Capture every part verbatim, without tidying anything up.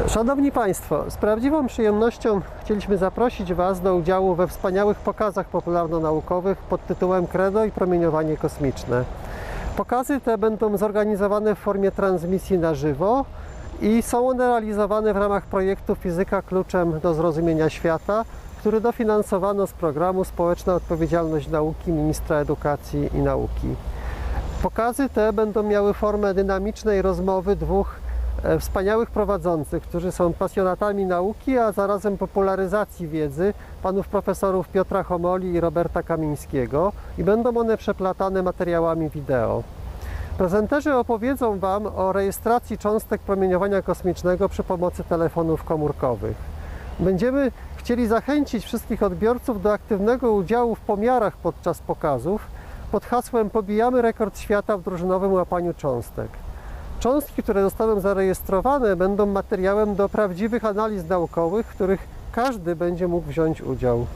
Szanowni Państwo, z prawdziwą przyjemnością chcieliśmy zaprosić Was do udziału we wspaniałych pokazach popularno-naukowych pod tytułem Credo i promieniowanie kosmiczne. Pokazy te będą zorganizowane w formie transmisji na żywo i są one realizowane w ramach projektu Fizyka kluczem do zrozumienia świata, który dofinansowano z programu Społeczna Odpowiedzialność Nauki Ministra Edukacji i Nauki. Pokazy te będą miały formę dynamicznej rozmowy dwóch wspaniałych prowadzących, którzy są pasjonatami nauki, a zarazem popularyzacji wiedzy, panów profesorów Piotra Chomoli i Roberta Kamińskiego, i będą one przeplatane materiałami wideo. Prezenterzy opowiedzą Wam o rejestracji cząstek promieniowania kosmicznego przy pomocy telefonów komórkowych. Będziemy chcieli zachęcić wszystkich odbiorców do aktywnego udziału w pomiarach podczas pokazów pod hasłem "Pobijamy rekord świata w drużynowym łapaniu cząstek". Cząstki, które zostaną zarejestrowane, będą materiałem do prawdziwych analiz naukowych, w których każdy będzie mógł wziąć udział.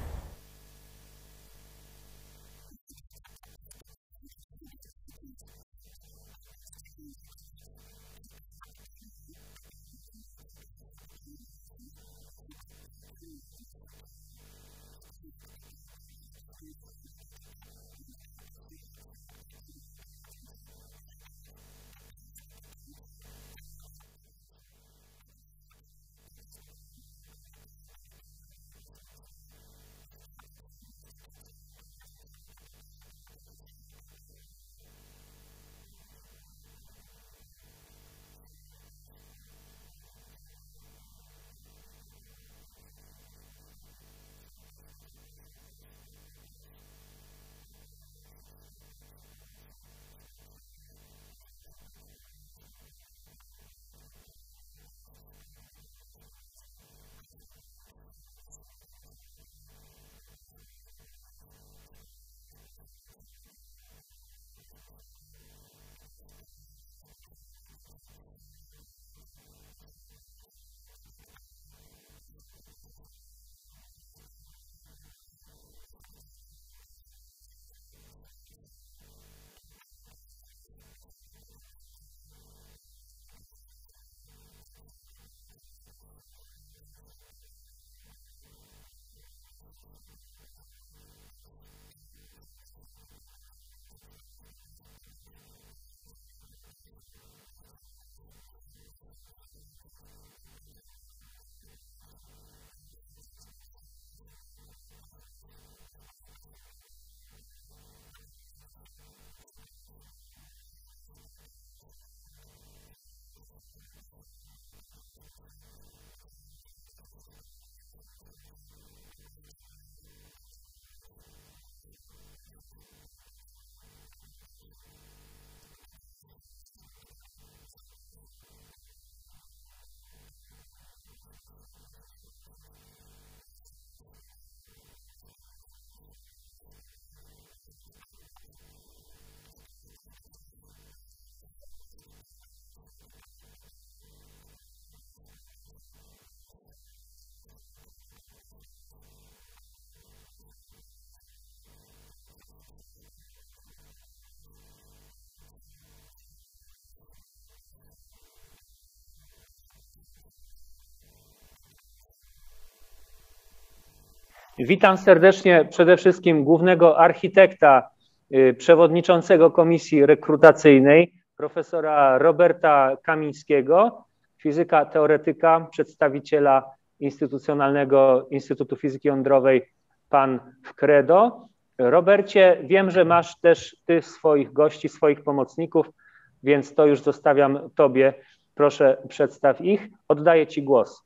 Witam serdecznie przede wszystkim głównego architekta, przewodniczącego komisji rekrutacyjnej, profesora Roberta Kamińskiego, fizyka teoretyka, przedstawiciela Instytucjonalnego Instytutu Fizyki Jądrowej PAN w Credo. Robercie, wiem, że masz też ty swoich gości, swoich pomocników, więc to już zostawiam tobie. Proszę, przedstaw ich. Oddaję ci głos.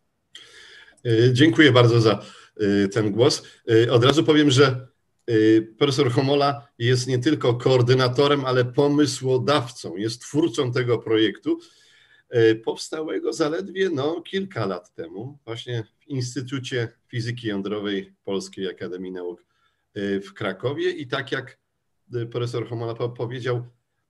Dziękuję bardzo za ten głos. Od razu powiem, że profesor Chomola jest nie tylko koordynatorem, ale pomysłodawcą, jest twórcą tego projektu, powstałego zaledwie no, kilka lat temu, właśnie w Instytucie Fizyki Jądrowej Polskiej Akademii Nauk w Krakowie. I tak jak profesor Chomola powiedział,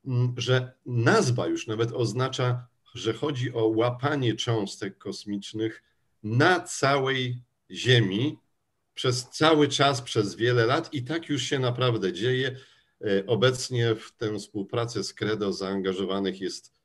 że nazwa już nawet oznacza, że chodzi o łapanie cząstek kosmicznych na całej Ziemi przez cały czas, przez wiele lat, i tak już się naprawdę dzieje. Obecnie w tę współpracę z Credo zaangażowanych jest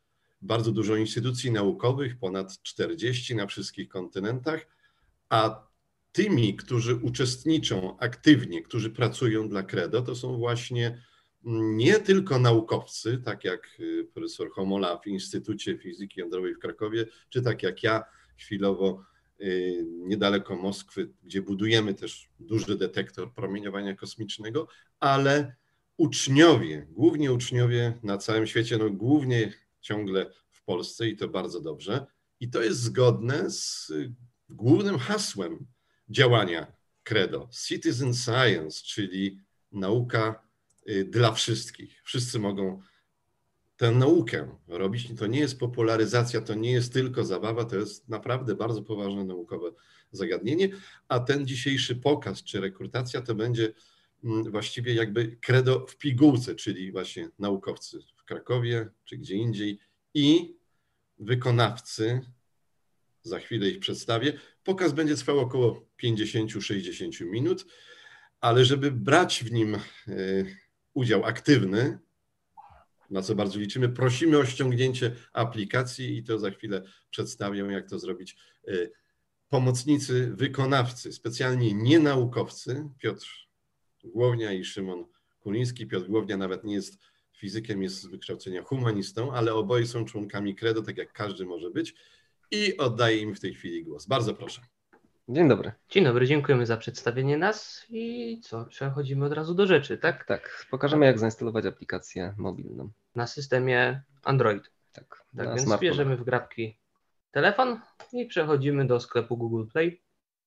bardzo dużo instytucji naukowych, ponad czterdzieści na wszystkich kontynentach, a tymi, którzy uczestniczą aktywnie, którzy pracują dla Credo, to są właśnie nie tylko naukowcy, tak jak profesor Homola w Instytucie Fizyki Jądrowej w Krakowie, czy tak jak ja chwilowo niedaleko Moskwy, gdzie budujemy też duży detektor promieniowania kosmicznego, ale uczniowie, głównie uczniowie na całym świecie, no głównie ciągle w Polsce i to bardzo dobrze. I to jest zgodne z głównym hasłem działania Credo, Citizen Science, czyli nauka dla wszystkich. Wszyscy mogą tę naukę robić. To nie jest popularyzacja, to nie jest tylko zabawa, to jest naprawdę bardzo poważne naukowe zagadnienie, a ten dzisiejszy pokaz czy rekrutacja to będzie właściwie jakby Credo w pigułce, czyli właśnie naukowcy w Krakowie czy gdzie indziej i wykonawcy, za chwilę ich przedstawię. Pokaz będzie trwał około pięćdziesiąt do sześćdziesięciu minut, ale żeby brać w nim udział aktywny, na co bardzo liczymy, prosimy o ściągnięcie aplikacji i to za chwilę przedstawię, jak to zrobić pomocnicy wykonawcy, specjalnie nie naukowcy, Piotr Głownia i Szymon Kuliński. Piotr Głownia nawet nie jest fizykiem, jest z wykształcenia humanistą, ale oboje są członkami Credo, tak jak każdy może być i oddaję im w tej chwili głos. Bardzo proszę. Dzień dobry. Dzień dobry, dziękujemy za przedstawienie nas i co, przechodzimy od razu do rzeczy, tak? Tak, pokażemy jak zainstalować aplikację mobilną. Na systemie Android. Tak, Tak, na więc smartfonach. bierzemy w grabki telefon i przechodzimy do sklepu Google Play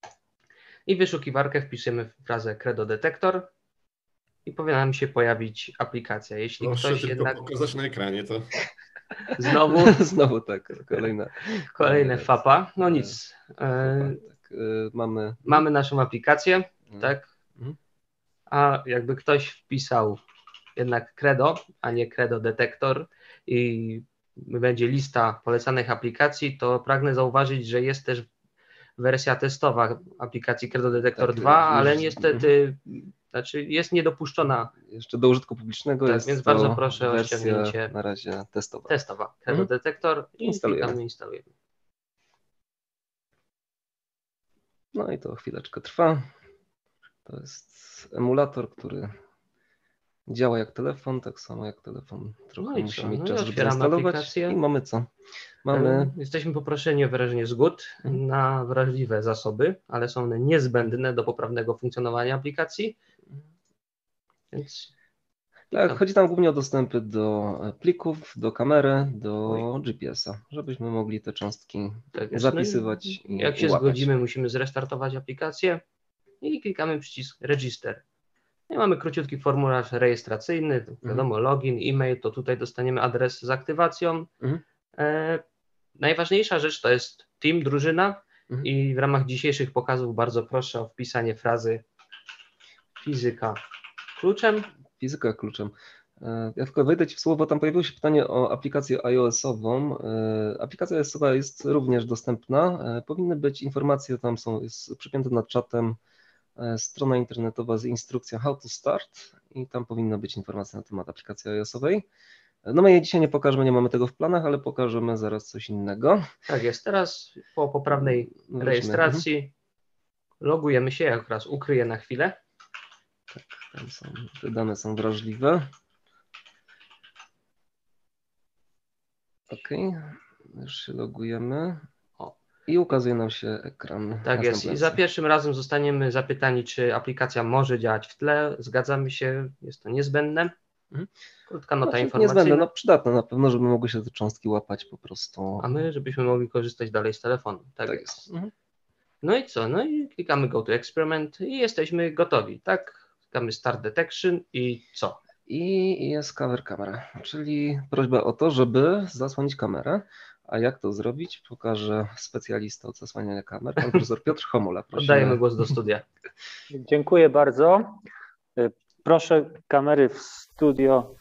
i w wyszukiwarkę wpisujemy frazę Credo Detector i powinna nam się pojawić aplikacja. Jeśli Proszę ktoś tylko jednak... pokazać na ekranie to. Znowu, Znowu tak, kolejne. kolejne fapa. No nic. E, Tak, y, mamy... mamy naszą aplikację, Mhm. tak? Mhm. A jakby ktoś wpisał jednak Credo, a nie Credo Detector i będzie lista polecanych aplikacji, to pragnę zauważyć, że jest też wersja testowa aplikacji Credo Detector Tak, dwa, już- ale niestety znaczy jest niedopuszczona. Jeszcze do użytku publicznego Tak, jest więc to bardzo proszę o wersja ściągnięcie na razie testowa. Testowa Credo Mhm. Detector i Instalujemy. klikamy, instalujemy. No i to chwileczkę trwa. To jest emulator, który działa jak telefon, tak samo jak telefon. Trochę No i musi co? mieć No i czas, żeby otwieramy zainstalować. aplikację. I mamy co? Mamy E, Jesteśmy poproszeni o wyrażenie zgód Mhm. na wrażliwe zasoby, ale są one niezbędne do poprawnego funkcjonowania aplikacji. Więc Tak, chodzi tam głównie o dostępy do plików, do kamery, do Oj. G P S a, żebyśmy mogli te cząstki tak jest. zapisywać No i i jak się i łapać. zgodzimy, musimy zrestartować aplikację i klikamy przycisk Register. I mamy króciutki formularz rejestracyjny, wiadomo, login, e-mail, to tutaj dostaniemy adres z aktywacją. Mhm. E, najważniejsza rzecz to jest team, drużyna Mhm. i w ramach dzisiejszych pokazów bardzo proszę o wpisanie frazy fizyka kluczem. Fizyka kluczem. E, Ja tylko wejdę Ci w słowo, tam pojawiło się pytanie o aplikację iOS-ową. E, Aplikacja iOS-owa jest również dostępna. E, Powinny być informacje, tam są, jest przypięte nad czatem e, strona internetowa z instrukcją How to Start i tam powinna być informacja na temat aplikacji iOS-owej. E, No my jej dzisiaj nie pokażemy, nie mamy tego w planach, ale pokażemy zaraz coś innego. Tak jest, teraz po poprawnej Wróćmy. rejestracji logujemy się, jak raz ukryję na chwilę. Tam są, te dane są wrażliwe. Ok, już się logujemy. O. I ukazuje nam się ekran. Tak jest. I następujący. za pierwszym razem zostaniemy zapytani, czy aplikacja może działać w tle. Zgadzamy się, jest to niezbędne. Mhm. Krótka nota Znaczy, informacyjna. niezbędne, no przydatne na pewno, żeby mogły się te cząstki łapać po prostu. A my, żebyśmy mogli korzystać dalej z telefonu. Tak, Tak jest. jest. Mhm. No i co? No i klikamy Go to Experiment i jesteśmy gotowi, tak? Klikamy Start Detection i co? I jest cover camera, czyli prośba o to, żeby zasłonić kamerę. A jak to zrobić? Pokaże specjalista od zasłaniania kamer, pan profesor Piotr Homola. Prosimy. Oddajemy głos do studia. Dziękuję bardzo. Proszę kamery w studio.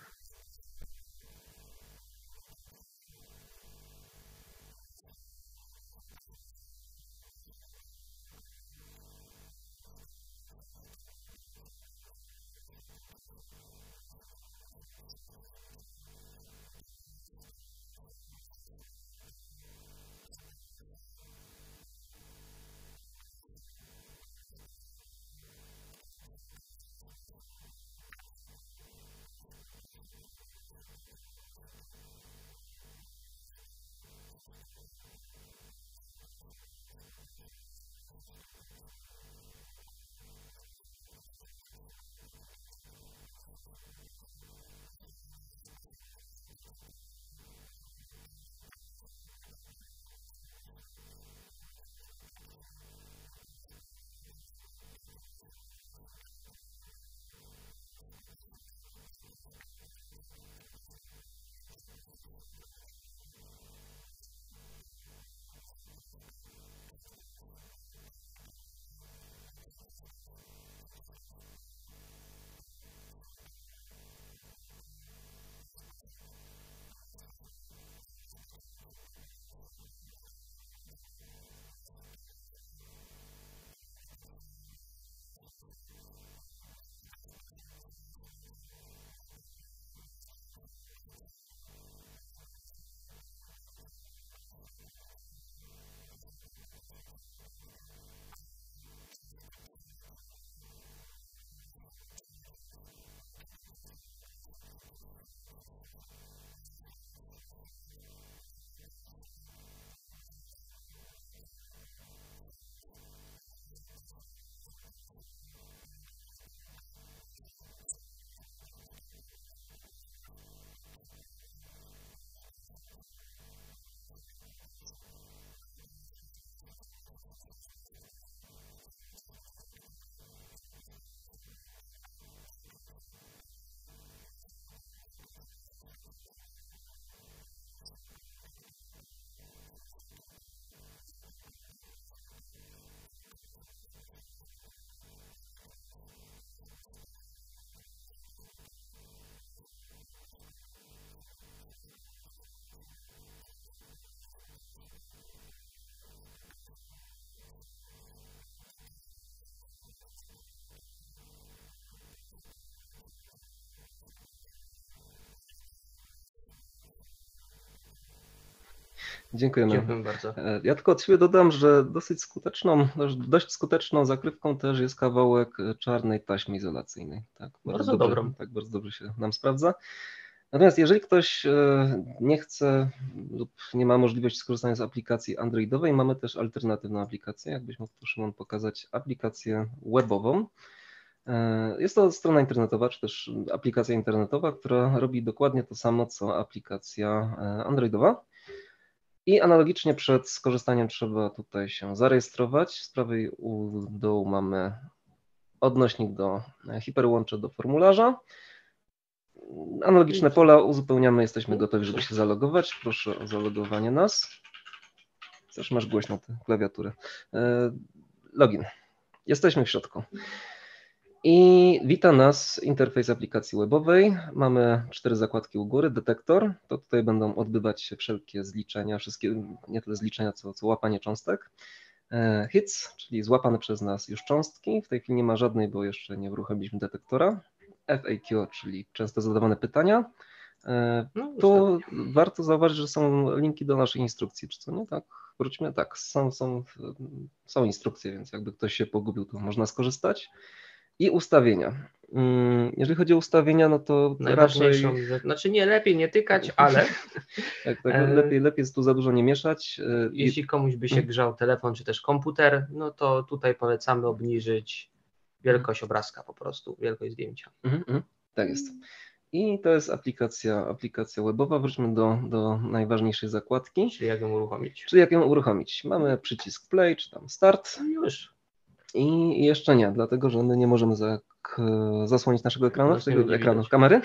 Dziękujemy. Dziękuję bardzo. Ja tylko od siebie dodam, że dosyć skuteczną, dość skuteczną zakrywką też jest kawałek czarnej taśmy izolacyjnej. Tak, Bardzo dobrze, dobrą. tak bardzo dobrze się nam sprawdza. Natomiast jeżeli ktoś nie chce lub nie ma możliwości skorzystania z aplikacji androidowej, mamy też alternatywną aplikację. Jakbyś mógł tu, Szymon, pokazać aplikację webową. Jest to strona internetowa, czy też aplikacja internetowa, która robi dokładnie to samo, co aplikacja androidowa. I analogicznie przed skorzystaniem trzeba tutaj się zarejestrować. Z prawej u dołu mamy odnośnik do hiperłącza do formularza. Analogiczne pola uzupełniamy, jesteśmy gotowi, żeby się zalogować. Proszę o zalogowanie nas. Też masz głośno tę klawiaturę. Login. Jesteśmy w środku. I wita nas interfejs aplikacji webowej. Mamy cztery zakładki u góry, detektor. To tutaj będą odbywać się wszelkie zliczenia, wszystkie, nie tyle zliczenia, co, co łapanie cząstek. Hits, czyli złapane przez nas już cząstki. W tej chwili nie ma żadnej, bo jeszcze nie uruchomiliśmy detektora. F A Q, czyli często zadawane pytania. No, Tu warto zauważyć, że są linki do naszej instrukcji, czy co nie? Tak, wróćmy. Tak, są, są, są instrukcje, więc jakby ktoś się pogubił, to można skorzystać. I ustawienia. Jeżeli chodzi o ustawienia, no to najważniejszą raczej... rzecz, znaczy nie, lepiej nie tykać, ale tak, tak, lepiej, lepiej jest tu za dużo nie mieszać. Jeśli komuś by się grzał telefon czy też komputer, no to tutaj polecamy obniżyć wielkość obrazka po prostu, wielkość zdjęcia. Mhm, tak jest. I to jest aplikacja, aplikacja webowa. Wróćmy do, do najważniejszej zakładki. Czyli jak ją uruchomić. Czyli jak ją uruchomić. Mamy przycisk play, czy tam start. No już. I jeszcze nie, dlatego że my nie możemy za, zasłonić naszego ekranu, Właśnie tego będzie ekranu widać. kamery,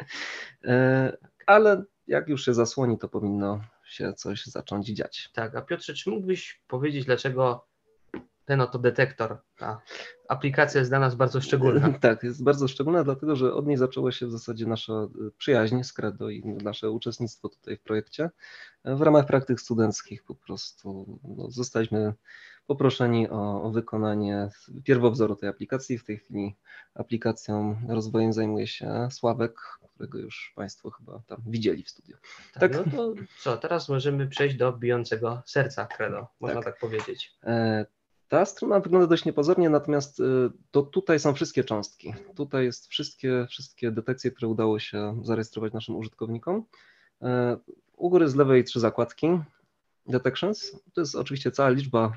ale jak już się zasłoni, to powinno się coś zacząć dziać. Tak, a Piotrze, czy mógłbyś powiedzieć, dlaczego ten oto detektor, ta aplikacja jest dla nas bardzo szczególna? Tak, jest bardzo szczególna, dlatego że od niej zaczęła się w zasadzie nasza przyjaźń z Credo i nasze uczestnictwo tutaj w projekcie. W ramach praktyk studenckich po prostu no, zostaliśmy poproszeni o, o wykonanie pierwowzoru tej aplikacji. W tej chwili aplikacją, rozwojem zajmuje się Sławek, którego już Państwo chyba tam widzieli w studiu. Tak, tak? No to co, teraz możemy przejść do bijącego serca Credo, można tak, tak powiedzieć. E, ta strona wygląda dość niepozornie, natomiast to tutaj są wszystkie cząstki. Tutaj jest wszystkie, wszystkie detekcje, które udało się zarejestrować naszym użytkownikom. E, u góry z lewej trzy zakładki. Detections, to jest oczywiście cała liczba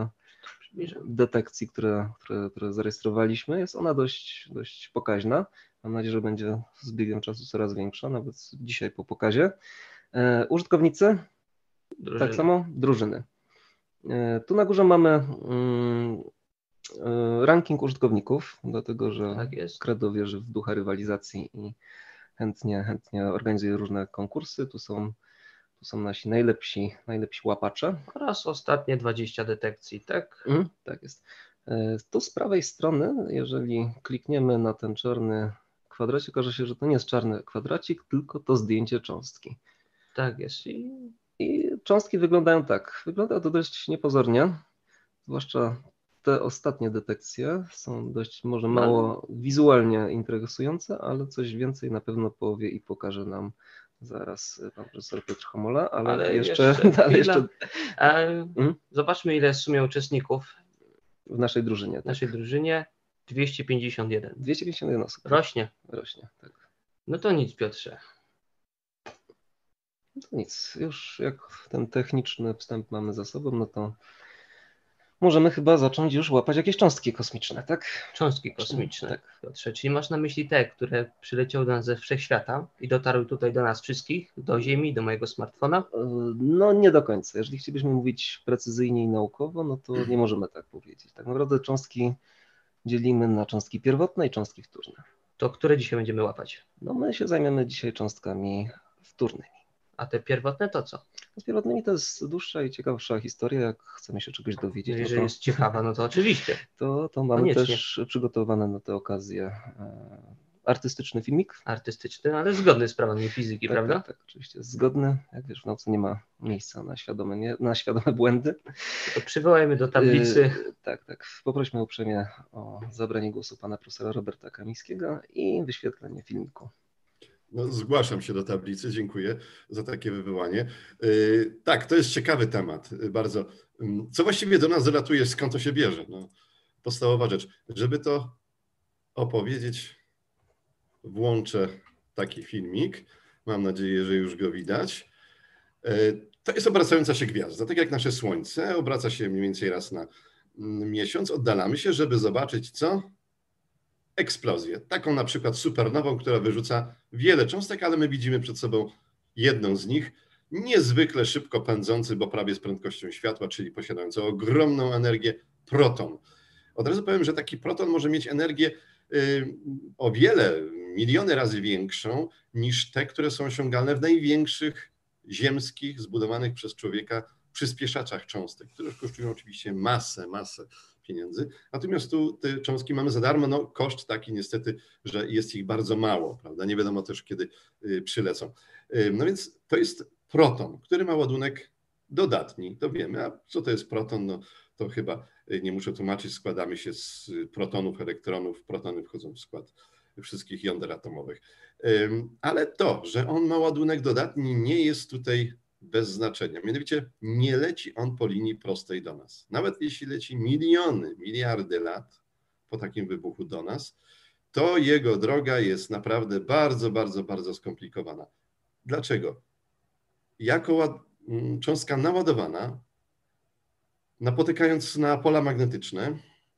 detekcji, które, które, które zarejestrowaliśmy. Jest ona dość, dość pokaźna. Mam nadzieję, że będzie z biegiem czasu coraz większa, nawet dzisiaj po pokazie. E, użytkownicy, drużyny. Tak samo, drużyny. E, tu na górze mamy mm, ranking użytkowników, dlatego że tak jest. Credo wierzy w ducha rywalizacji i chętnie, chętnie organizuje różne konkursy. Tu są Tu są nasi najlepsi, najlepsi łapacze. Oraz ostatnie dwadzieścia detekcji, tak? Mm, tak jest. Tu z prawej strony, jeżeli klikniemy na ten czarny kwadracik, okaże się, że to nie jest czarny kwadracik, tylko to zdjęcie cząstki. Tak jest. I, I cząstki wyglądają tak. Wygląda to dość niepozornie, zwłaszcza te ostatnie detekcje są dość może mało wizualnie interesujące, ale coś więcej na pewno powie i pokaże nam zaraz pan profesor Piotr Homola, ale, ale jeszcze... jeszcze, ale jeszcze... E, hmm? Zobaczmy, ile jest w sumie uczestników w naszej drużynie. Tak. W naszej drużynie dwieście pięćdziesiąt jeden. dwieście pięćdziesiąt jeden osób. Rośnie. Rośnie, tak. No to nic, Piotrze. No to nic, już jak ten techniczny wstęp mamy za sobą, no to możemy chyba zacząć już łapać jakieś cząstki kosmiczne, tak? Cząstki kosmiczne, tak. Piotrze, czyli masz na myśli te, które przyleciały do nas ze wszechświata i dotarły tutaj do nas wszystkich, do Ziemi, do mojego smartfona? No nie do końca. Jeżeli chcielibyśmy mówić precyzyjnie i naukowo, no to nie możemy tak powiedzieć. Tak naprawdę cząstki dzielimy na cząstki pierwotne i cząstki wtórne. To które dzisiaj będziemy łapać? No my się zajmiemy dzisiaj cząstkami wtórnymi. A te pierwotne to co? Z pierwotnymi to jest dłuższa i ciekawsza historia, jak chcemy się czegoś dowiedzieć. No jeżeli no to, jest ciekawa, no to oczywiście. To, to mamy Koniecznie. też przygotowane na tę okazję e, artystyczny filmik. Artystyczny, ale zgodny z prawami fizyki, tak, prawda? Tak, tak, oczywiście zgodny. Jak wiesz, w nauce nie ma miejsca na świadome, nie, na świadome błędy. To przywołajmy do tablicy. E, tak, tak. Poprośmy uprzejmie o zabranie głosu pana profesora Roberta Kamińskiego i wyświetlenie filmiku. No, zgłaszam się do tablicy, dziękuję za takie wywołanie. Yy, tak, to jest ciekawy temat, yy, bardzo. Yy, co właściwie do nas dolatuje, skąd to się bierze? No, podstawowa rzecz. Żeby to opowiedzieć, włączę taki filmik. Mam nadzieję, że już go widać. Yy, to jest obracająca się gwiazda. Tak jak nasze Słońce obraca się mniej więcej raz na miesiąc. Oddalamy się, żeby zobaczyć co? Eksplozję. Taką na przykład supernową, która wyrzuca wiele cząstek, ale my widzimy przed sobą jedną z nich, niezwykle szybko pędzący, bo prawie z prędkością światła, czyli posiadający ogromną energię, proton. Od razu powiem, że taki proton może mieć energię y, o wiele, miliony razy większą niż te, które są osiągalne w największych ziemskich, zbudowanych przez człowieka przyspieszaczach cząstek, które kosztują oczywiście masę, masę pieniędzy. Natomiast tu te cząstki mamy za darmo, no koszt taki niestety, że jest ich bardzo mało, prawda? Nie wiadomo też, kiedy przylecą. No więc to jest proton, który ma ładunek dodatni, to wiemy. A co to jest proton? No to chyba nie muszę tłumaczyć, składamy się z protonów, elektronów, protony wchodzą w skład wszystkich jąder atomowych. Ale to, że on ma ładunek dodatni, nie jest tutaj bez znaczenia. Mianowicie nie leci on po linii prostej do nas. Nawet jeśli leci miliony, miliardy lat po takim wybuchu do nas, to jego droga jest naprawdę bardzo, bardzo, bardzo skomplikowana. Dlaczego? Jako cząstka naładowana, napotykając na pola magnetyczne,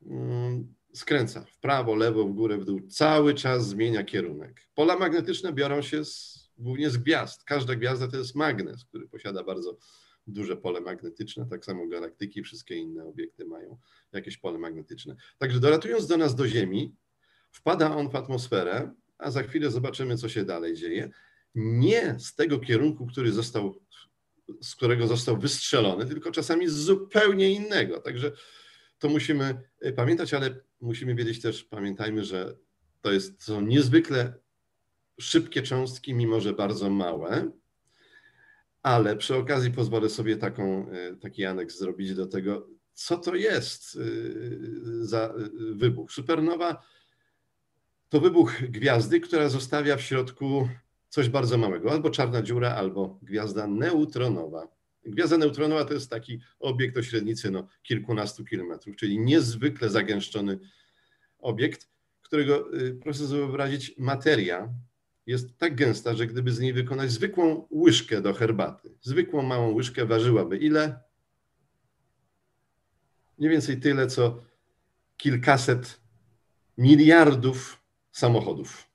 skręca w prawo, lewo, w górę, w dół, cały czas zmienia kierunek. Pola magnetyczne biorą się z głównie z gwiazd. Każda gwiazda to jest magnes, który posiada bardzo duże pole magnetyczne, tak samo galaktyki, wszystkie inne obiekty mają jakieś pole magnetyczne. Także dolatując do nas do Ziemi, wpada on w atmosferę, a za chwilę zobaczymy, co się dalej dzieje. Nie z tego kierunku, który został, z którego został wystrzelony, tylko czasami z zupełnie innego. Także to musimy pamiętać, ale musimy wiedzieć też, pamiętajmy, że to jest, są niezwykle szybkie cząstki, mimo że bardzo małe, ale przy okazji pozwolę sobie taką, taki aneks zrobić do tego, co to jest za wybuch. Supernowa to wybuch gwiazdy, która zostawia w środku coś bardzo małego, albo czarna dziura, albo gwiazda neutronowa. Gwiazda neutronowa to jest taki obiekt o średnicy no, kilkunastu kilometrów, czyli niezwykle zagęszczony obiekt, którego, proszę sobie wyobrazić, materia jest tak gęsta, że gdyby z niej wykonać zwykłą łyżkę do herbaty, zwykłą małą łyżkę ważyłaby ile? Mniej więcej tyle, co kilkaset miliardów samochodów.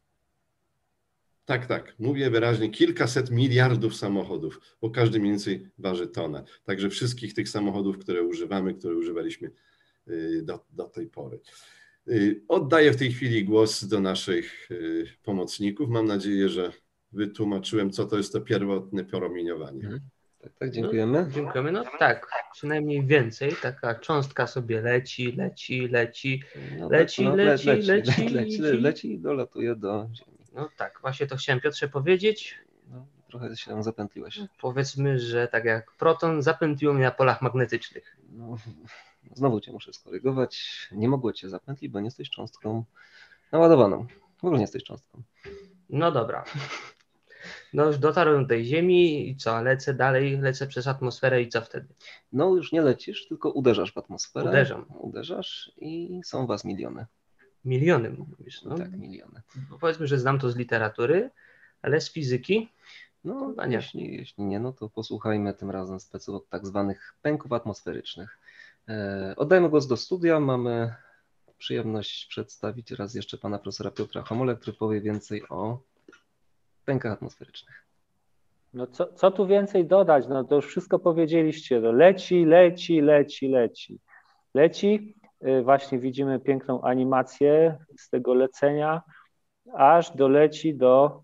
Tak, tak, mówię wyraźnie, kilkaset miliardów samochodów, bo każdy mniej więcej waży tonę. Także wszystkich tych samochodów, które używamy, które używaliśmy do, do tej pory. Oddaję w tej chwili głos do naszych pomocników. Mam nadzieję, że wytłumaczyłem, co to jest to pierwotne promieniowanie. Mhm. Tak, tak, dziękujemy. No, dziękujemy. No tak, przynajmniej więcej. Taka cząstka sobie leci, leci, leci, No, leci, no, leci, leci, leci, leci, leci, leci i dolatuje do Ziemi. No tak, właśnie to chciałem, Piotrze, powiedzieć. No, trochę się tam zapętliłeś. Powiedzmy, że tak jak proton zapętliło mnie na polach magnetycznych. No, znowu cię muszę skorygować. Nie mogło cię zapętlić, bo nie jesteś cząstką naładowaną. W ogóle nie jesteś cząstką. No dobra. No już dotarłem do tej Ziemi i co, lecę dalej, lecę przez atmosferę i co wtedy? No już nie lecisz, tylko uderzasz w atmosferę. Uderzam. Uderzasz i są was miliony. Miliony mówisz, no. Tak, miliony. Bo powiedzmy, że znam to z literatury, ale z fizyki? No Chyba nie. jeśli, jeśli nie, no to posłuchajmy tym razem speców od tak zwanych pęków atmosferycznych. E, oddajmy głos do studia. Mamy przyjemność przedstawić raz jeszcze pana profesora Piotra Homolę, który powie więcej o pękach atmosferycznych. No co, co tu więcej dodać? No to już wszystko powiedzieliście. No leci, leci, leci, leci. Leci, właśnie widzimy piękną animację z tego lecenia, aż doleci do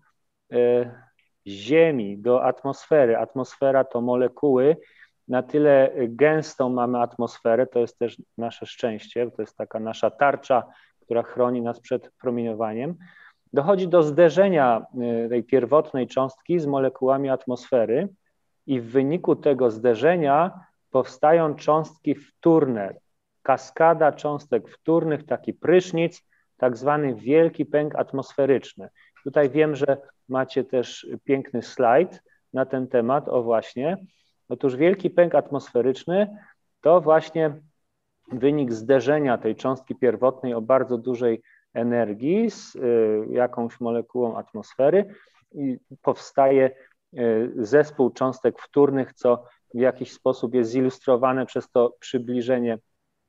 Ziemi, do atmosfery. Atmosfera to molekuły. Na tyle gęstą mamy atmosferę, to jest też nasze szczęście, to jest taka nasza tarcza, która chroni nas przed promieniowaniem. Dochodzi do zderzenia tej pierwotnej cząstki z molekułami atmosfery i w wyniku tego zderzenia powstają cząstki wtórne, kaskada cząstek wtórnych, taki prysznic, tak zwany wielki pęk atmosferyczny. Tutaj wiem, że macie też piękny slajd na ten temat, o właśnie. Otóż wielki pęk atmosferyczny to właśnie wynik zderzenia tej cząstki pierwotnej o bardzo dużej energii z jakąś molekułą atmosfery i powstaje zespół cząstek wtórnych, co w jakiś sposób jest zilustrowane przez to przybliżenie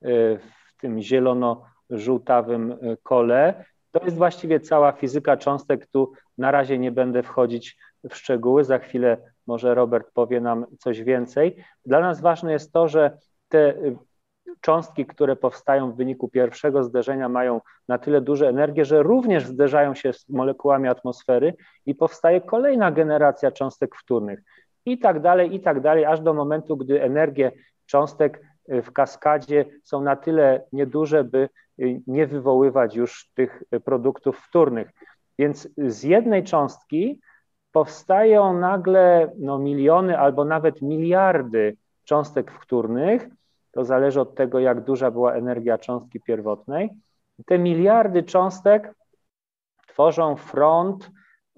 w tym zielono-żółtawym kole. To jest właściwie cała fizyka cząstek. Tu na razie nie będę wchodzić w szczegóły. Za chwilę może Robert powie nam coś więcej. Dla nas ważne jest to, że te cząstki, które powstają w wyniku pierwszego zderzenia, mają na tyle duże energię, że również zderzają się z molekułami atmosfery i powstaje kolejna generacja cząstek wtórnych. I tak dalej, i tak dalej, aż do momentu, gdy energie cząstek w kaskadzie są na tyle nieduże, by nie wywoływać już tych produktów wtórnych. Więc z jednej cząstki powstają nagle no, miliony albo nawet miliardy cząstek wtórnych. To zależy od tego, jak duża była energia cząstki pierwotnej. Te miliardy cząstek tworzą front,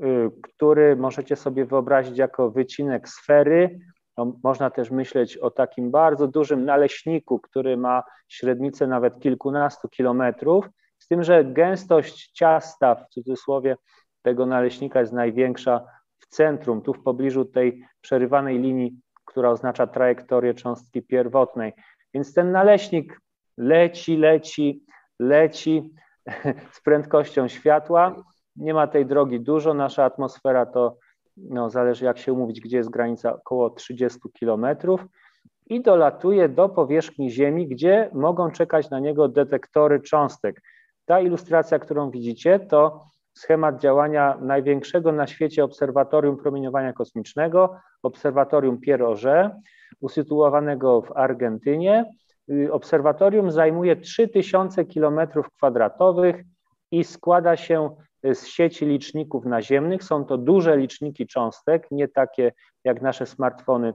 który możecie sobie wyobrazić jako wycinek sfery. No, można też myśleć o takim bardzo dużym naleśniku, który ma średnicę nawet kilkunastu kilometrów, z tym, że gęstość ciasta, w cudzysłowie, tego naleśnika jest największa w centrum, tu w pobliżu tej przerywanej linii, która oznacza trajektorię cząstki pierwotnej. Więc ten naleśnik leci, leci, leci z prędkością światła. Nie ma tej drogi dużo. Nasza atmosfera to, no, zależy jak się umówić, gdzie jest granica, około trzydziestu kilometrów i dolatuje do powierzchni Ziemi, gdzie mogą czekać na niego detektory cząstek. Ta ilustracja, którą widzicie, to schemat działania największego na świecie obserwatorium promieniowania kosmicznego, obserwatorium Pierre Auger, usytuowanego w Argentynie. Obserwatorium zajmuje trzy tysiące kilometrów kwadratowych i składa się z sieci liczników naziemnych. Są to duże liczniki cząstek, nie takie jak nasze smartfony,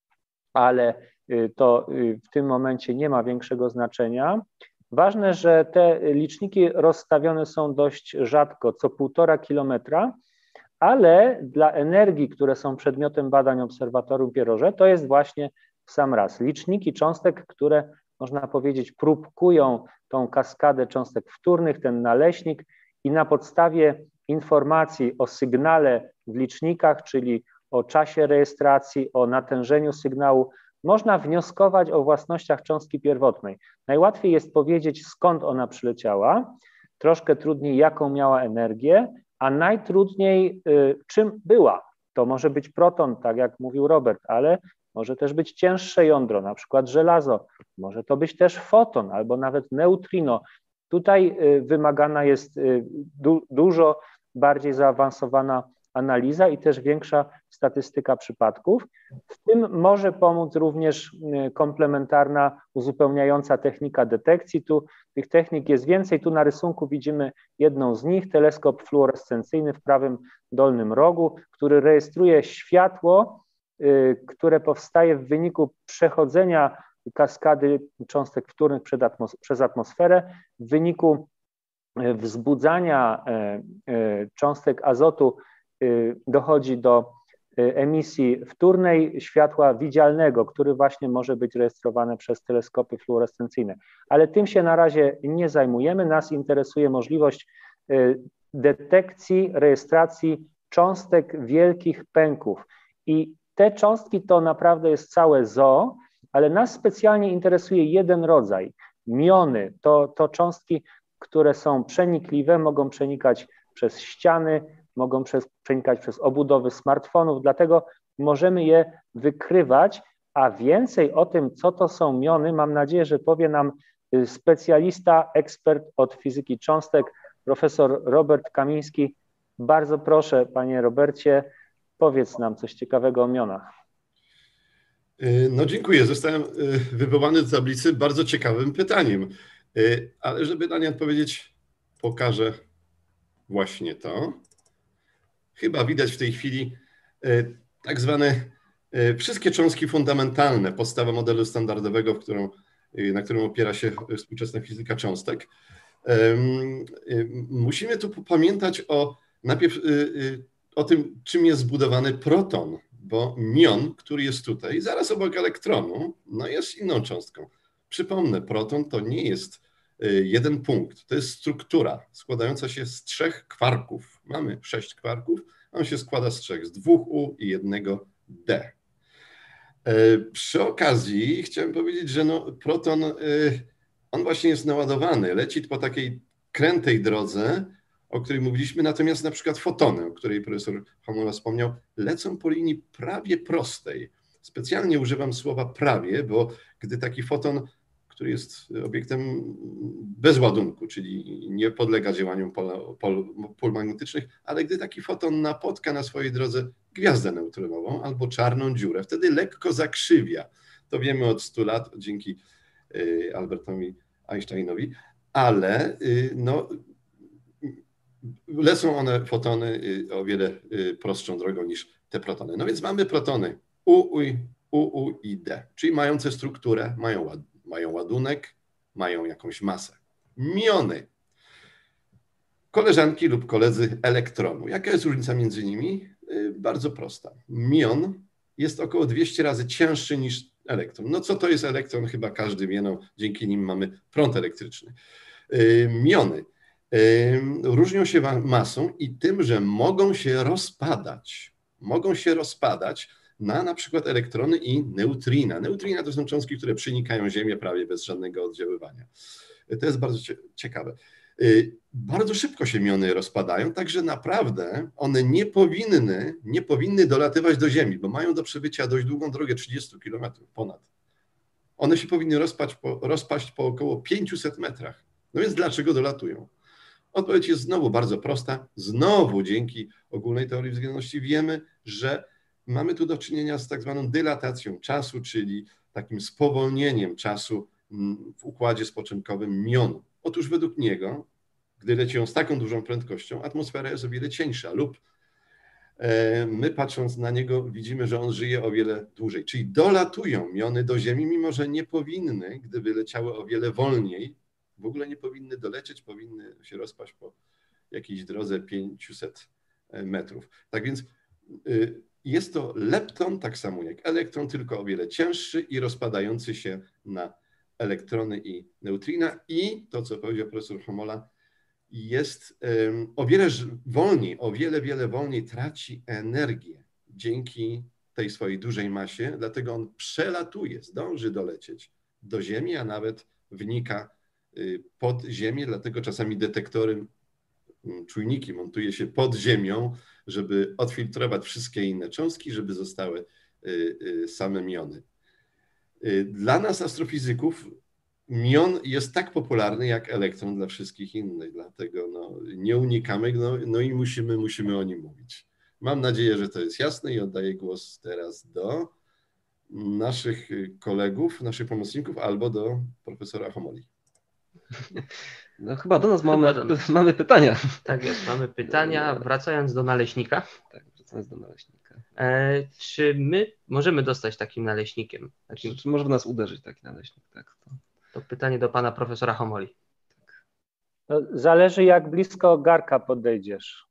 ale to w tym momencie nie ma większego znaczenia. Ważne, że te liczniki rozstawione są dość rzadko, co półtora kilometra, ale dla energii, które są przedmiotem badań obserwatorium Pierre Auger, to jest właśnie w sam raz liczniki cząstek, które można powiedzieć próbkują tą kaskadę cząstek wtórnych, ten naleśnik i na podstawie informacji o sygnale w licznikach, czyli o czasie rejestracji, o natężeniu sygnału, można wnioskować o własnościach cząstki pierwotnej. Najłatwiej jest powiedzieć, skąd ona przyleciała, troszkę trudniej, jaką miała energię, a najtrudniej, y, czym była. To może być proton, tak jak mówił Robert, ale może też być cięższe jądro, na przykład żelazo, może to być też foton albo nawet neutrino. Tutaj y, wymagana jest y, du dużo bardziej zaawansowana analiza i też większa statystyka przypadków. W tym może pomóc również komplementarna, uzupełniająca technika detekcji. Tu tych technik jest więcej. Tu na rysunku widzimy jedną z nich, teleskop fluorescencyjny w prawym dolnym rogu, który rejestruje światło, które powstaje w wyniku przechodzenia kaskady cząstek wtórnych przed atmos przez atmosferę, w wyniku wzbudzania cząstek azotu dochodzi do emisji wtórnej światła widzialnego, który właśnie może być rejestrowany przez teleskopy fluorescencyjne. Ale tym się na razie nie zajmujemy. Nas interesuje możliwość detekcji, rejestracji cząstek wielkich pęków. I te cząstki to naprawdę jest całe zoo, ale nas specjalnie interesuje jeden rodzaj. Miony to, to cząstki, które są przenikliwe, mogą przenikać przez ściany, mogą przez, przenikać przez obudowy smartfonów, dlatego możemy je wykrywać, a więcej o tym, co to są miony, mam nadzieję, że powie nam specjalista, ekspert od fizyki cząstek, profesor Robert Kamiński. Bardzo proszę, panie Robercie, powiedz nam coś ciekawego o mionach. No dziękuję. Zostałem wywołany do tablicy bardzo ciekawym pytaniem, ale żeby na nie odpowiedzieć, pokażę właśnie to. Chyba widać w tej chwili tak zwane wszystkie cząstki fundamentalne, podstawa modelu standardowego, w którą, na którym opiera się współczesna fizyka cząstek. Musimy tu pamiętać o Najpierw y, y, o tym, czym jest zbudowany proton, bo mion, który jest tutaj, zaraz obok elektronu, no jest inną cząstką. Przypomnę, proton to nie jest y, jeden punkt, to jest struktura składająca się z trzech kwarków. Mamy sześć kwarków, on się składa z trzech, z dwóch U i jednego D. Przy okazji chciałem powiedzieć, że no, proton, on właśnie jest naładowany, leci po takiej krętej drodze, o której mówiliśmy, natomiast na przykład fotony, o której profesor Homola wspomniał, lecą po linii prawie prostej. Specjalnie używam słowa prawie, bo gdy taki foton, który jest obiektem bez ładunku, czyli nie podlega działaniom pol, pol, pól magnetycznych, ale gdy taki foton napotka na swojej drodze gwiazdę neutronową albo czarną dziurę, wtedy lekko zakrzywia. To wiemy od stu lat dzięki Albertowi Einsteinowi, ale no, lecą one, fotony, o wiele prostszą drogą niż te protony. No więc mamy protony U, U, U i D, czyli mające strukturę, mają, ład, mają ładunek, mają jakąś masę. Miony. Koleżanki lub koledzy elektronu. Jaka jest różnica między nimi? Bardzo prosta. Mion jest około dwieście razy cięższy niż elektron. No co to jest elektron? Chyba każdy wie, no, dzięki nim mamy prąd elektryczny. Miony różnią się masą i tym, że mogą się rozpadać. Mogą się rozpadać na na przykład elektrony i neutrina. Neutrina to są cząstki, które przenikają Ziemię prawie bez żadnego oddziaływania. To jest bardzo ciekawe. Bardzo szybko się miony rozpadają, także naprawdę one nie powinny, nie powinny dolatywać do Ziemi, bo mają do przebycia dość długą drogę, trzydzieści kilometrów ponad. One się powinny rozpaść po, rozpaść po około pięciuset metrach. No więc dlaczego dolatują? Odpowiedź jest znowu bardzo prosta. Znowu dzięki ogólnej teorii względności wiemy, że mamy tu do czynienia z tak zwaną dylatacją czasu, czyli takim spowolnieniem czasu w układzie spoczynkowym mionu. Otóż według niego, gdy leci on z taką dużą prędkością, atmosfera jest o wiele cieńsza lub my patrząc na niego widzimy, że on żyje o wiele dłużej. Czyli dolatują miony do Ziemi, mimo że nie powinny, gdyby leciały o wiele wolniej, w ogóle nie powinny dolecieć, powinny się rozpaść po jakiejś drodze pięciuset metrów. Tak więc jest to lepton, tak samo jak elektron, tylko o wiele cięższy i rozpadający się na elektrony i neutrina. I to, co powiedział profesor Homola, jest um, o wiele wolniej, o wiele, wiele wolniej traci energię dzięki tej swojej dużej masie, dlatego on przelatuje, zdąży dolecieć do Ziemi, a nawet wnika pod Ziemię, dlatego czasami detektory, czujniki montuje się pod ziemią, żeby odfiltrować wszystkie inne cząstki, żeby zostały same miony. Dla nas, astrofizyków, mion jest tak popularny jak elektron dla wszystkich innych, dlatego no, nie unikamy no, no i musimy, musimy o nim mówić. Mam nadzieję, że to jest jasne i oddaję głos teraz do naszych kolegów, naszych pomocników albo do profesora Homoli. No chyba do nas mamy, do nas. mamy pytania. Tak jest, mamy pytania. Wracając do naleśnika. Tak, wracając do naleśnika. E, czy my możemy dostać takim naleśnikiem? Takim... Czy, czy może w nas uderzyć taki naleśnik? Tak, to... to pytanie do pana profesora Homoli. Tak. No, zależy jak blisko garka podejdziesz.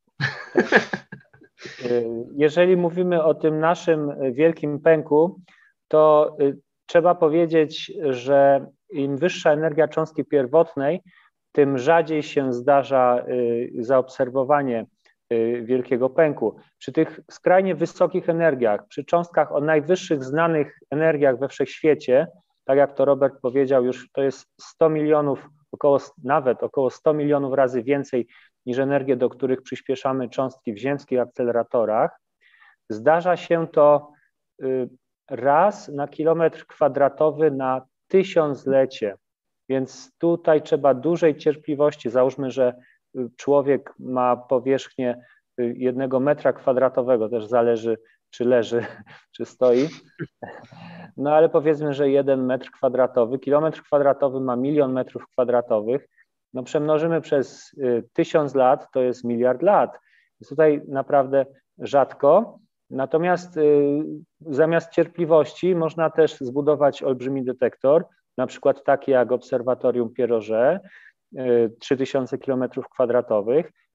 Jeżeli mówimy o tym naszym wielkim pęku, to trzeba powiedzieć, że im wyższa energia cząstki pierwotnej, tym rzadziej się zdarza zaobserwowanie wielkiego pęku. Przy tych skrajnie wysokich energiach, przy cząstkach o najwyższych znanych energiach we wszechświecie, tak jak to Robert powiedział, już to jest sto milionów, około, nawet około sto milionów razy więcej niż energię, do których przyspieszamy cząstki w ziemskich akceleratorach. Zdarza się to raz na kilometr kwadratowy na tysiąclecie, więc tutaj trzeba dużej cierpliwości. Załóżmy, że człowiek ma powierzchnię jednego metra kwadratowego, też zależy, czy leży, czy stoi. No ale powiedzmy, że jeden metr kwadratowy, kilometr kwadratowy ma milion metrów kwadratowych, no przemnożymy przez tysiąc lat, to jest miliard lat. Jest tutaj naprawdę rzadko. Natomiast y, zamiast cierpliwości można też zbudować olbrzymi detektor, na przykład taki jak obserwatorium Pieroże, y, trzy tysiące kilometrów kwadratowych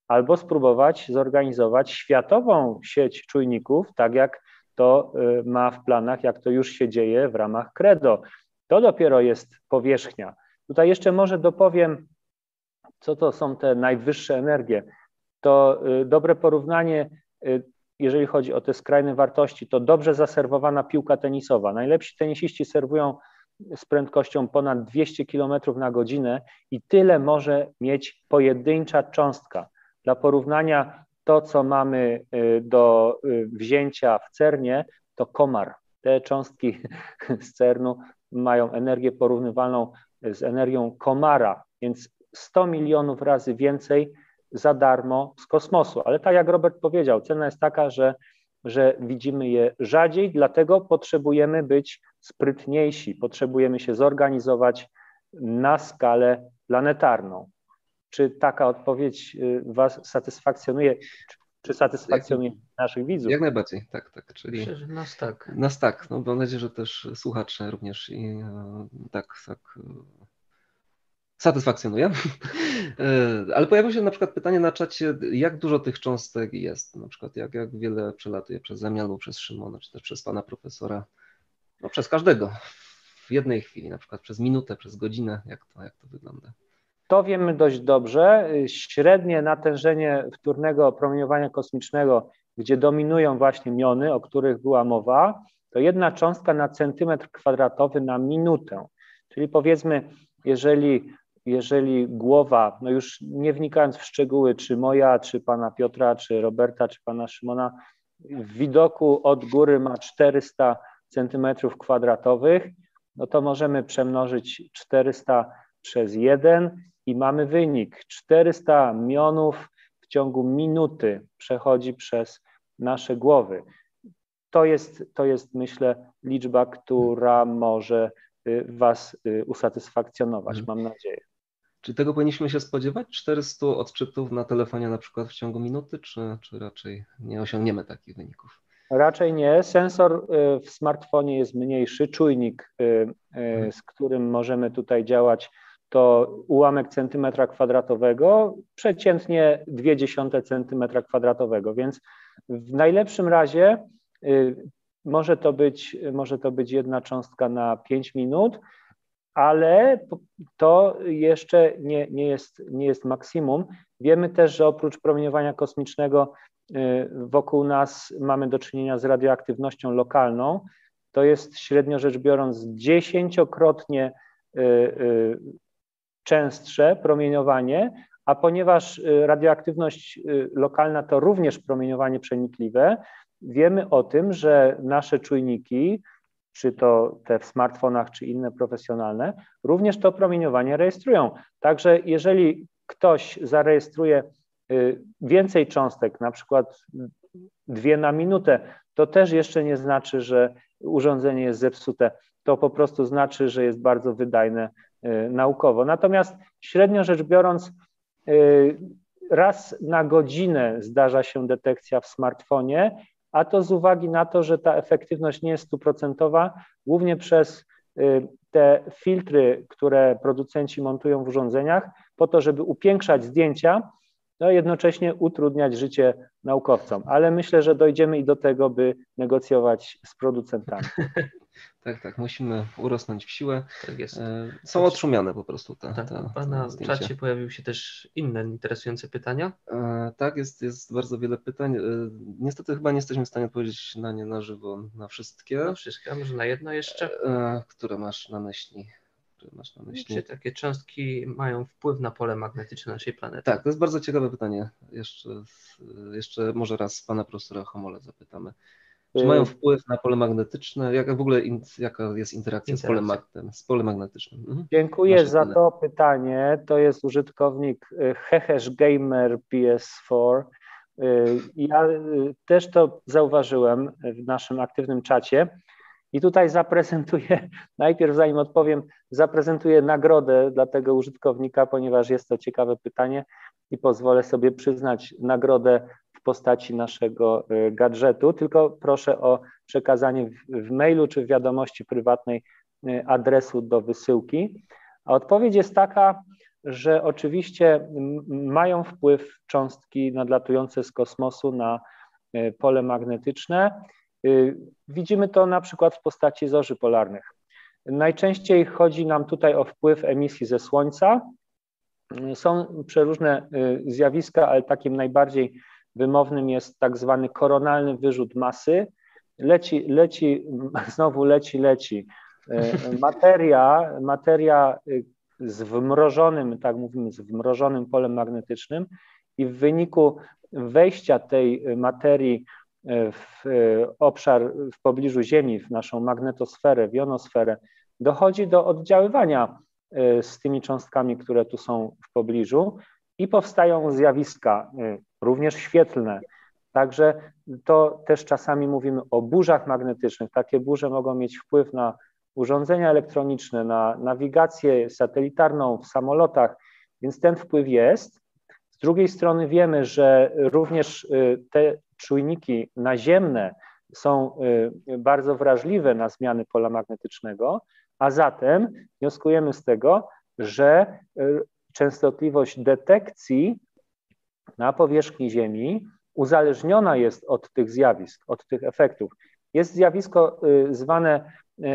albo spróbować zorganizować światową sieć czujników, tak jak to ma w planach, jak to już się dzieje w ramach Credo. To dopiero jest powierzchnia. Tutaj jeszcze może dopowiem, co to są te najwyższe energie. To dobre porównanie, jeżeli chodzi o te skrajne wartości, to dobrze zaserwowana piłka tenisowa. Najlepsi tenisiści serwują z prędkością ponad dwieście kilometrów na godzinę i tyle może mieć pojedyncza cząstka. Dla porównania to, co mamy do wzięcia w cernie, to komar. Te cząstki z cernu mają energię porównywalną z energią komara, więc sto milionów razy więcej za darmo z kosmosu. Ale tak jak Robert powiedział, cena jest taka, że, że widzimy je rzadziej, dlatego potrzebujemy być sprytniejsi, potrzebujemy się zorganizować na skalę planetarną. Czy taka odpowiedź Was satysfakcjonuje, czy, czy satysfakcjonuje naszych widzów? Jak najbardziej, tak, tak. Czyli Myślę, że nas tak. Nas tak, no mam nadzieję, że też słuchacze również i e, tak, tak e, satysfakcjonuje. E, ale pojawiło się na przykład pytanie na czacie, jak dużo tych cząstek jest, na przykład jak, jak wiele przelatuje przeze mnie albo przez Szymona, czy też przez pana profesora, no przez każdego w jednej chwili, na przykład przez minutę, przez godzinę, jak to, jak to wygląda? To wiemy dość dobrze. Średnie natężenie wtórnego promieniowania kosmicznego, gdzie dominują właśnie miony, o których była mowa, to jedna cząstka na centymetr kwadratowy na minutę. Czyli powiedzmy, jeżeli, jeżeli głowa, no już nie wnikając w szczegóły, czy moja, czy pana Piotra, czy Roberta, czy pana Szymona, w widoku od góry ma czterysta centymetrów kwadratowych, no to możemy przemnożyć czterysta przez jeden i mamy wynik. czterysta mionów w ciągu minuty przechodzi przez nasze głowy. To jest, to jest, myślę, liczba, która może Was usatysfakcjonować, mam nadzieję. Czy tego powinniśmy się spodziewać? czterysta odczytów na telefonie na przykład w ciągu minuty, czy, czy raczej nie osiągniemy takich wyników? Raczej nie. Sensor w smartfonie jest mniejszy, czujnik, z którym możemy tutaj działać, to ułamek centymetra kwadratowego, przeciętnie dwie dziesiąte centymetra kwadratowego, więc w najlepszym razie może to być, może to być jedna cząstka na pięć minut, ale to jeszcze nie, nie jest, nie jest maksimum. Wiemy też, że oprócz promieniowania kosmicznego wokół nas mamy do czynienia z radioaktywnością lokalną. To jest średnio rzecz biorąc dziesięciokrotnie częstsze promieniowanie, a ponieważ radioaktywność lokalna to również promieniowanie przenikliwe, wiemy o tym, że nasze czujniki, czy to te w smartfonach, czy inne profesjonalne, również to promieniowanie rejestrują. Także jeżeli ktoś zarejestruje więcej cząstek, na przykład dwie na minutę, to też jeszcze nie znaczy, że urządzenie jest zepsute. To po prostu znaczy, że jest bardzo wydajne naukowo. Natomiast średnio rzecz biorąc, raz na godzinę zdarza się detekcja w smartfonie, a to z uwagi na to, że ta efektywność nie jest stuprocentowa, głównie przez te filtry, które producenci montują w urządzeniach, po to, żeby upiększać zdjęcia, no jednocześnie utrudniać życie naukowcom. Ale myślę, że dojdziemy i do tego, by negocjować z producentami. Tak, tak, musimy urosnąć w siłę. Tak jest. Są odszumiane po prostu te, tak, te, Pana te w zdjęcia. czacie pojawiły się też inne interesujące pytania. E, tak, jest, jest bardzo wiele pytań. E, niestety chyba nie jesteśmy w stanie odpowiedzieć na nie na żywo, na wszystkie. Na wszystkie, a może na jedno jeszcze? E, które masz na myśli? Które masz na myśli? Czy takie cząstki mają wpływ na pole magnetyczne naszej planety? Tak, to jest bardzo ciekawe pytanie. Jeszcze, jeszcze może raz pana profesora Homola zapytamy. Czy mają wpływ na pole magnetyczne? Jak w ogóle in, jaka jest interakcja, interakcja. Z, polem magnetem, z polem magnetycznym? Mhm. Dziękuję Nasze za plany. to pytanie. To jest użytkownik Hehesh Gamer P S cztery. Ja też to zauważyłem w naszym aktywnym czacie i tutaj zaprezentuję, najpierw zanim odpowiem, zaprezentuję nagrodę dla tego użytkownika, ponieważ jest to ciekawe pytanie i pozwolę sobie przyznać nagrodę w postaci naszego gadżetu, tylko proszę o przekazanie w, w mailu czy w wiadomości prywatnej adresu do wysyłki. A odpowiedź jest taka, że oczywiście mają wpływ cząstki nadlatujące z kosmosu na pole magnetyczne. Widzimy to na przykład w postaci zorzy polarnych. Najczęściej chodzi nam tutaj o wpływ emisji ze Słońca. Są przeróżne zjawiska, ale takim najbardziej wymownym jest tak zwany koronalny wyrzut masy. Leci, leci, znowu leci, leci. Materia, materia z wmrożonym, tak mówimy, z wmrożonym polem magnetycznym i w wyniku wejścia tej materii w obszar w pobliżu Ziemi, w naszą magnetosferę, w jonosferę, dochodzi do oddziaływania z tymi cząstkami, które tu są w pobliżu i powstają zjawiska również świetlne. Także to też czasami mówimy o burzach magnetycznych. Takie burze mogą mieć wpływ na urządzenia elektroniczne, na nawigację satelitarną w samolotach, więc ten wpływ jest. Z drugiej strony wiemy, że również te czujniki naziemne są bardzo wrażliwe na zmiany pola magnetycznego, a zatem wnioskujemy z tego, że częstotliwość detekcji na powierzchni Ziemi uzależniona jest od tych zjawisk, od tych efektów. Jest zjawisko zwane,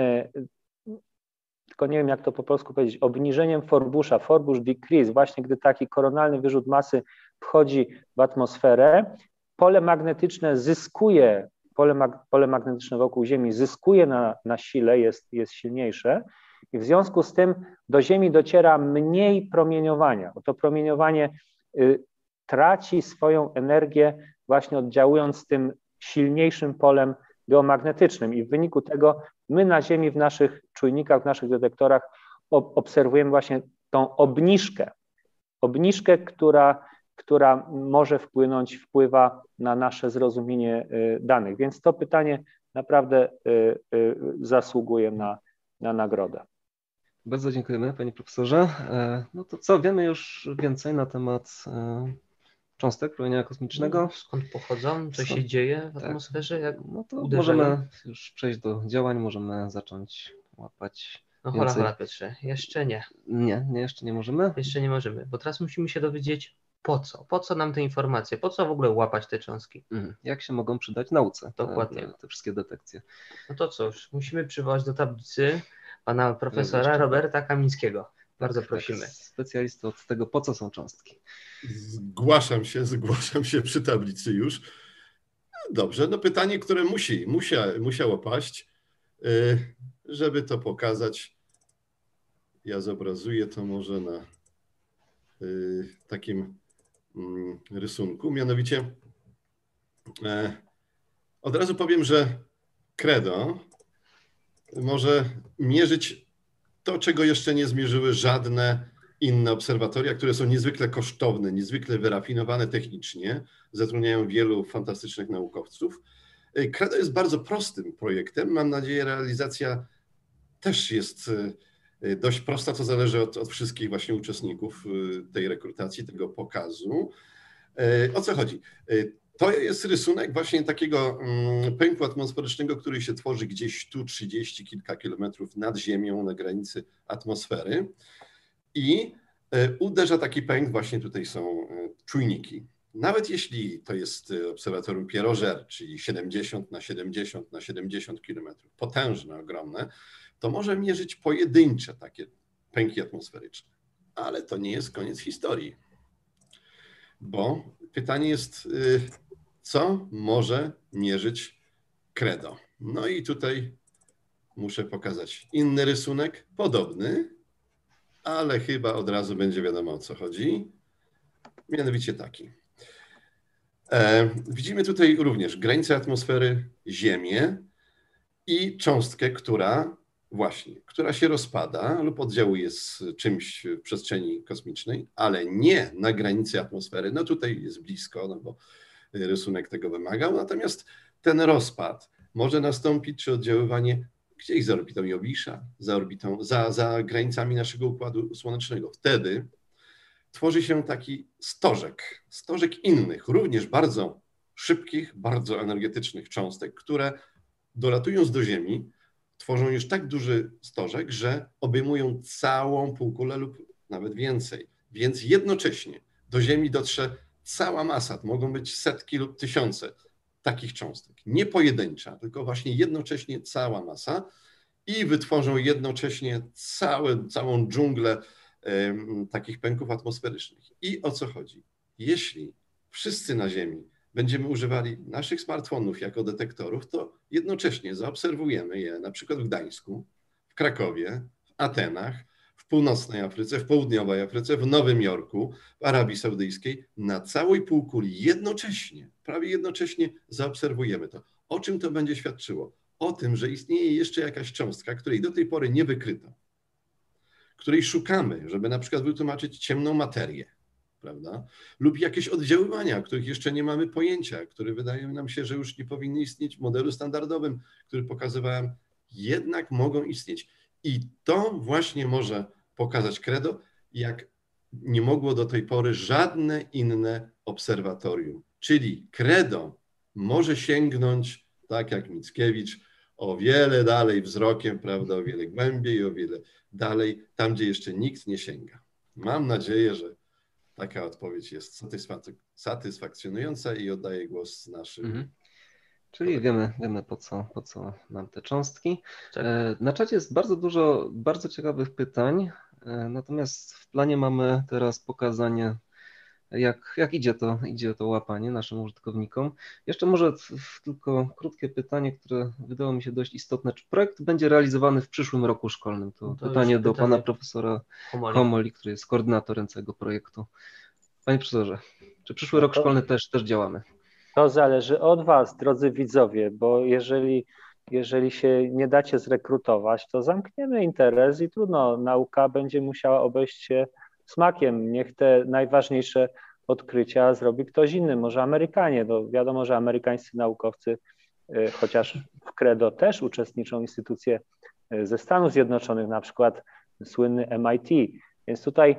tylko nie wiem jak to po polsku powiedzieć, obniżeniem Forbusza, Forbush decrease, właśnie gdy taki koronalny wyrzut masy wchodzi w atmosferę, pole magnetyczne zyskuje, pole, mag, pole magnetyczne wokół Ziemi zyskuje na, na sile, jest, jest silniejsze i w związku z tym do Ziemi dociera mniej promieniowania, bo to promieniowanie y, traci swoją energię właśnie oddziałując tym silniejszym polem geomagnetycznym i w wyniku tego my na Ziemi w naszych czujnikach, w naszych detektorach ob obserwujemy właśnie tą obniżkę, obniżkę, która, która może wpłynąć, wpływa na nasze zrozumienie danych. Więc to pytanie naprawdę zasługuje na, na nagrodę. Bardzo dziękujemy, panie profesorze. No to co, wiemy już więcej na temat cząstek promienia kosmicznego. Skąd pochodzą, co Skąd? się dzieje w Tak. atmosferze, jak No to uderzają? możemy już przejść do działań, możemy zacząć łapać No hola, więcej. hola Piotrze, jeszcze nie. Nie, nie, jeszcze nie możemy. Jeszcze nie możemy, bo teraz musimy się dowiedzieć po co. Po co nam te informacje, po co w ogóle łapać te cząstki. Mhm. Jak się mogą przydać nauce te, Dokładnie. te, te wszystkie detekcje. No to cóż, musimy przywołać do tablicy pana profesora Jeszcze. Roberta Kamińskiego. Bardzo Tak, prosimy. Tak, specjalista od tego, po co są cząstki. Zgłaszam się, zgłaszam się przy tablicy już. Dobrze, no pytanie, które musi, musia, musiało paść, żeby to pokazać. Ja zobrazuję to może na takim rysunku. Mianowicie od razu powiem, że Credo może mierzyć to, czego jeszcze nie zmierzyły żadne inne obserwatoria, które są niezwykle kosztowne, niezwykle wyrafinowane technicznie, zatrudniają wielu fantastycznych naukowców. Credo jest bardzo prostym projektem. Mam nadzieję, realizacja też jest dość prosta. To zależy od, od wszystkich właśnie uczestników tej rekrutacji, tego pokazu. O co chodzi? To jest rysunek właśnie takiego pęku atmosferycznego, który się tworzy gdzieś tu trzydzieści kilka kilometrów nad Ziemią, na granicy atmosfery. I uderza taki pęk, właśnie tutaj są czujniki. Nawet jeśli to jest obserwatorium Pierre-Roger, czyli siedemdziesiąt na siedemdziesiąt na siedemdziesiąt kilometrów, potężne, ogromne, to może mierzyć pojedyncze takie pęki atmosferyczne. Ale to nie jest koniec historii. Bo pytanie jest, co może mierzyć Credo? No i tutaj muszę pokazać inny rysunek, podobny, ale chyba od razu będzie wiadomo, o co chodzi. Mianowicie taki. E, widzimy tutaj również granicę atmosfery, Ziemię i cząstkę, która właśnie, która się rozpada lub oddziałuje z czymś w przestrzeni kosmicznej, ale nie na granicy atmosfery. No tutaj jest blisko, no bo rysunek tego wymagał. Natomiast ten rozpad może nastąpić, czy oddziaływanie gdzieś za orbitą Jowisza, za orbitą, za, za granicami naszego Układu Słonecznego. Wtedy tworzy się taki stożek, stożek innych, również bardzo szybkich, bardzo energetycznych cząstek, które dolatując do Ziemi, tworzą już tak duży stożek, że obejmują całą półkulę lub nawet więcej. Więc jednocześnie do Ziemi dotrze cała masa, to mogą być setki lub tysiące takich cząstek. Nie pojedyncza, tylko właśnie jednocześnie cała masa i wytworzą jednocześnie całe, całą dżunglę um, takich pęków atmosferycznych. I o co chodzi? Jeśli wszyscy na Ziemi będziemy używali naszych smartfonów jako detektorów, to jednocześnie zaobserwujemy je na przykład w Gdańsku, w Krakowie, w Atenach, w północnej Afryce, w południowej Afryce, w Nowym Jorku, w Arabii Saudyjskiej, na całej półkuli jednocześnie, prawie jednocześnie zaobserwujemy to. O czym to będzie świadczyło? O tym, że istnieje jeszcze jakaś cząstka, której do tej pory nie wykryto, której szukamy, żeby na przykład wytłumaczyć ciemną materię, prawda? Lub jakieś oddziaływania, o których jeszcze nie mamy pojęcia, które wydaje nam się, że już nie powinny istnieć w modelu standardowym, który pokazywałem, jednak mogą istnieć. I to właśnie może pokazać Credo, jak nie mogło do tej pory żadne inne obserwatorium. Czyli Credo może sięgnąć, tak jak Mickiewicz, o wiele dalej wzrokiem, prawda, o wiele głębiej, o wiele dalej, tam gdzie jeszcze nikt nie sięga. Mam nadzieję, że taka odpowiedź jest satysfak- satysfakcjonująca i oddaję głos naszym. Mhm. Czyli wiemy, wiemy po co, po co nam te cząstki. Tak. Na czacie jest bardzo dużo bardzo ciekawych pytań, natomiast w planie mamy teraz pokazanie, jak, jak idzie, to, idzie to łapanie naszym użytkownikom. Jeszcze może w, w tylko krótkie pytanie, które wydało mi się dość istotne. Czy projekt będzie realizowany w przyszłym roku szkolnym? To, To pytanie już do pytanie pana profesora Homoli. Homoli, który jest koordynatorem całego projektu. Panie profesorze, czy przyszły rok szkolny też, też działamy? To zależy od Was, drodzy widzowie, bo jeżeli, jeżeli się nie dacie zrekrutować, to zamkniemy interes i trudno, nauka będzie musiała obejść się smakiem. Niech te najważniejsze odkrycia zrobi ktoś inny, może Amerykanie. No wiadomo, że amerykańscy naukowcy, chociaż w Credo też uczestniczą instytucje ze Stanów Zjednoczonych, na przykład słynny M I T. Więc tutaj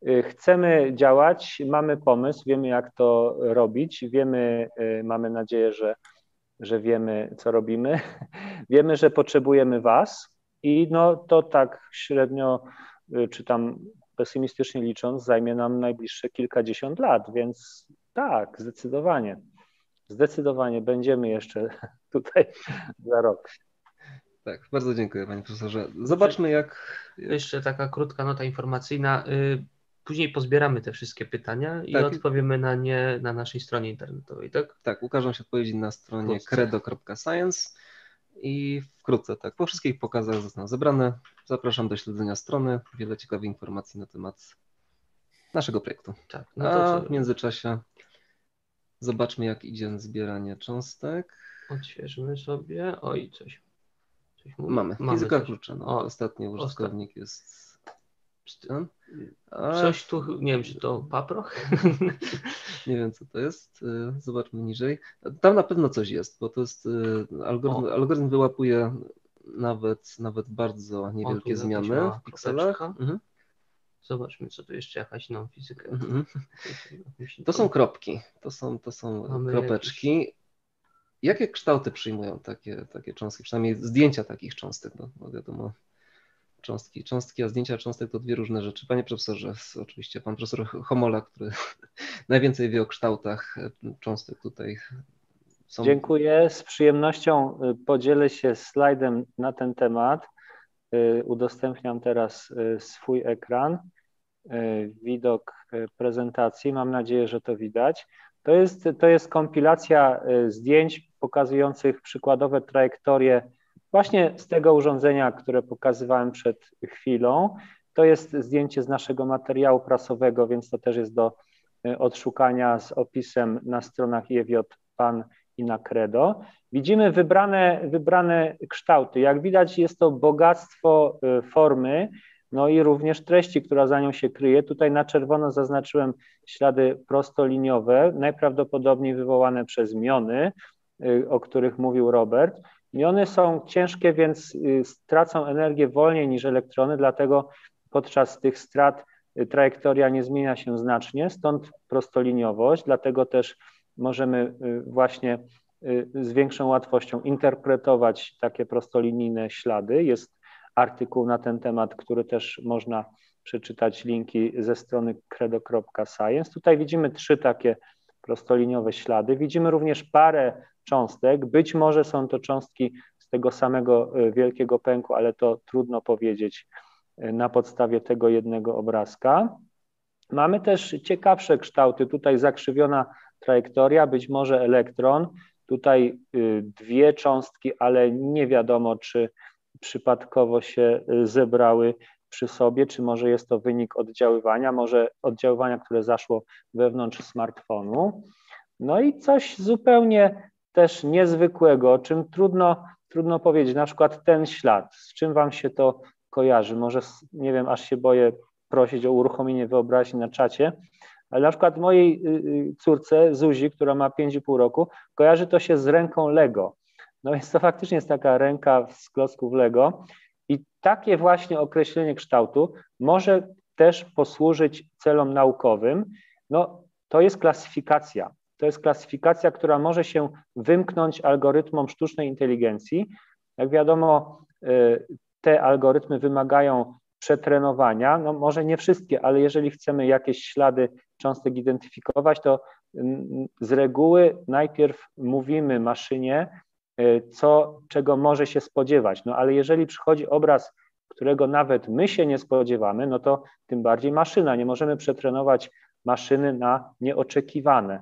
chcemy działać, mamy pomysł, wiemy jak to robić, wiemy, mamy nadzieję, że, że wiemy co robimy, wiemy, że potrzebujemy Was i no to tak średnio, czy tam pesymistycznie licząc, zajmie nam najbliższe kilkadziesiąt lat, więc tak, zdecydowanie, zdecydowanie będziemy jeszcze tutaj za rok. Tak, bardzo dziękuję panie profesorze. Zobaczmy jak... Jeszcze taka krótka nota informacyjna. Później pozbieramy te wszystkie pytania i Tak. odpowiemy na nie na naszej stronie internetowej, tak? Tak, ukażą się odpowiedzi na stronie Wkrótce. credo kropka science i wkrótce, tak, po wszystkich pokazach zostaną zebrane. Zapraszam do śledzenia strony, wiele ciekawych informacji na temat naszego projektu. Tak. No No to A co? w międzyczasie zobaczmy jak idzie zbieranie cząstek. Odświeżymy sobie. Oj, coś. coś mówi. Mamy, fizyka coś. klucza, no, O, ostatni użytkownik jest... ten. A Coś tu, nie wiem, czy to paproch? nie wiem, co to jest. y, Zobaczmy niżej. Tam na pewno coś jest, bo to jest y, algorytm, O. algorytm wyłapuje nawet, nawet bardzo niewielkie jakaś zmiany mała w pikselach. kropeczka. Mhm. Zobaczmy, co tu jeszcze jakaś nam fizykę. Mhm. Musi To są kropki, to są, to są Mamy kropeczki. Jakie kształty przyjmują takie, takie cząstki, przynajmniej zdjęcia takich cząstek, bo, bo wiadomo, cząstki, cząstki, a zdjęcia cząstek to dwie różne rzeczy. Panie profesorze, oczywiście pan profesor Homola, który najwięcej wie o kształtach cząstek tutaj. Są... Dziękuję. Z przyjemnością podzielę się slajdem na ten temat. Udostępniam teraz swój ekran, widok prezentacji. Mam nadzieję, że to widać. To jest, to jest kompilacja zdjęć pokazujących przykładowe trajektorie właśnie z tego urządzenia, które pokazywałem przed chwilą. To jest zdjęcie z naszego materiału prasowego, więc to też jest do odszukania z opisem na stronach I E J P A N i na Credo. Widzimy wybrane, wybrane kształty. Jak widać, jest to bogactwo formy, no i również treści, która za nią się kryje. Tutaj na czerwono zaznaczyłem ślady prostoliniowe, najprawdopodobniej wywołane przez miony, o których mówił Robert. Miony są ciężkie, więc stracą energię wolniej niż elektrony, dlatego podczas tych strat trajektoria nie zmienia się znacznie, stąd prostoliniowość, dlatego też możemy właśnie z większą łatwością interpretować takie prostolinijne ślady. Jest artykuł na ten temat, który też można przeczytać linki ze strony credo kropka science. Tutaj widzimy trzy takie prostoliniowe ślady. Widzimy również parę cząstek. Być może są to cząstki z tego samego wielkiego pęku, ale to trudno powiedzieć na podstawie tego jednego obrazka. Mamy też ciekawsze kształty. Tutaj zakrzywiona trajektoria, być może elektron. Tutaj dwie cząstki, ale nie wiadomo, czy przypadkowo się zebrały przy sobie, czy może jest to wynik oddziaływania, może oddziaływania, które zaszło wewnątrz smartfonu. No i coś zupełnie też niezwykłego, o czym trudno, trudno powiedzieć, na przykład ten ślad, z czym wam się to kojarzy? Może, nie wiem, aż się boję prosić o uruchomienie wyobraźni na czacie, ale na przykład mojej córce Zuzi, która ma pięć i pół roku, kojarzy to się z ręką Lego. No więc to faktycznie jest taka ręka z klocków Lego i takie właśnie określenie kształtu może też posłużyć celom naukowym. No to jest klasyfikacja. To jest klasyfikacja, która może się wymknąć algorytmom sztucznej inteligencji. Jak wiadomo, te algorytmy wymagają przetrenowania, no może nie wszystkie, ale jeżeli chcemy jakieś ślady cząstek identyfikować, to z reguły najpierw mówimy maszynie, co, czego może się spodziewać. No ale jeżeli przychodzi obraz, którego nawet my się nie spodziewamy, no to tym bardziej maszyna. Nie możemy przetrenować maszyny na nieoczekiwane.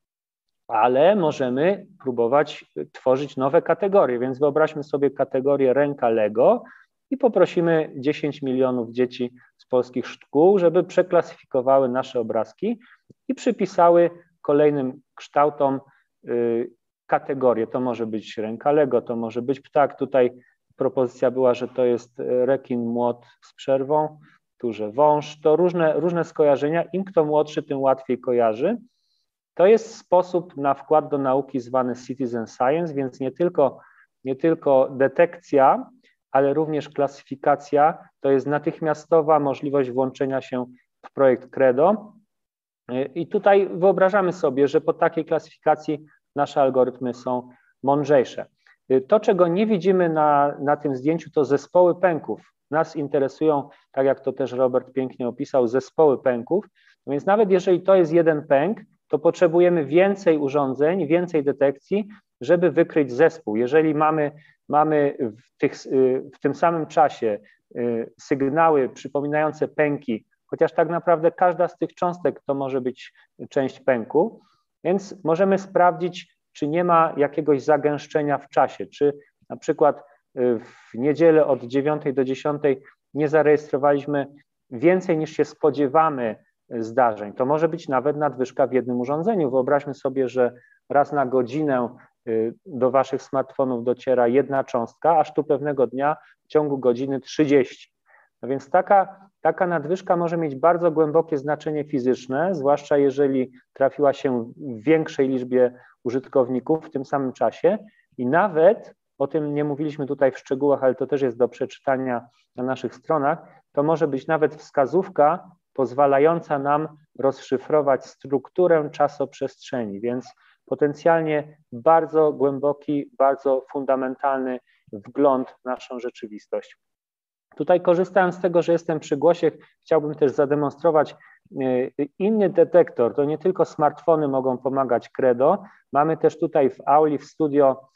Ale możemy próbować tworzyć nowe kategorie, więc wyobraźmy sobie kategorię ręka Lego i poprosimy dziesięć milionów dzieci z polskich szkół, żeby przeklasyfikowały nasze obrazki i przypisały kolejnym kształtom y, kategorie. To może być ręka Lego, to może być ptak. Tutaj propozycja była, że to jest rekin młot z przerwą, tu, że wąż. To różne, różne skojarzenia. Im kto młodszy, tym łatwiej kojarzy. To jest sposób na wkład do nauki zwany citizen science, więc nie tylko, nie tylko detekcja, ale również klasyfikacja to jest natychmiastowa możliwość włączenia się w projekt Credo. I tutaj wyobrażamy sobie, że po takiej klasyfikacji nasze algorytmy są mądrzejsze. To, czego nie widzimy na, na tym zdjęciu, to zespoły pęków. Nas interesują, tak jak to też Robert pięknie opisał, zespoły pęków. No więc nawet jeżeli to jest jeden pęk, to potrzebujemy więcej urządzeń, więcej detekcji, żeby wykryć zespół. Jeżeli mamy, mamy w, tych, w tym samym czasie sygnały przypominające pęki, chociaż tak naprawdę każda z tych cząstek to może być część pęku, więc możemy sprawdzić, czy nie ma jakiegoś zagęszczenia w czasie, czy na przykład w niedzielę od dziewiątej do dziesiątej nie zarejestrowaliśmy więcej niż się spodziewamy zdarzeń. To może być nawet nadwyżka w jednym urządzeniu. Wyobraźmy sobie, że raz na godzinę do waszych smartfonów dociera jedna cząstka, aż tu pewnego dnia w ciągu godziny trzydzieści. No więc taka, taka nadwyżka może mieć bardzo głębokie znaczenie fizyczne, zwłaszcza jeżeli trafiła się w większej liczbie użytkowników w tym samym czasie i nawet, o tym nie mówiliśmy tutaj w szczegółach, ale to też jest do przeczytania na naszych stronach, to może być nawet wskazówka pozwalająca nam rozszyfrować strukturę czasoprzestrzeni, więc potencjalnie bardzo głęboki, bardzo fundamentalny wgląd w naszą rzeczywistość. Tutaj korzystając z tego, że jestem przy głosie, chciałbym też zademonstrować inny detektor. To nie tylko smartfony mogą pomagać Credo. Mamy też tutaj w auli, w studio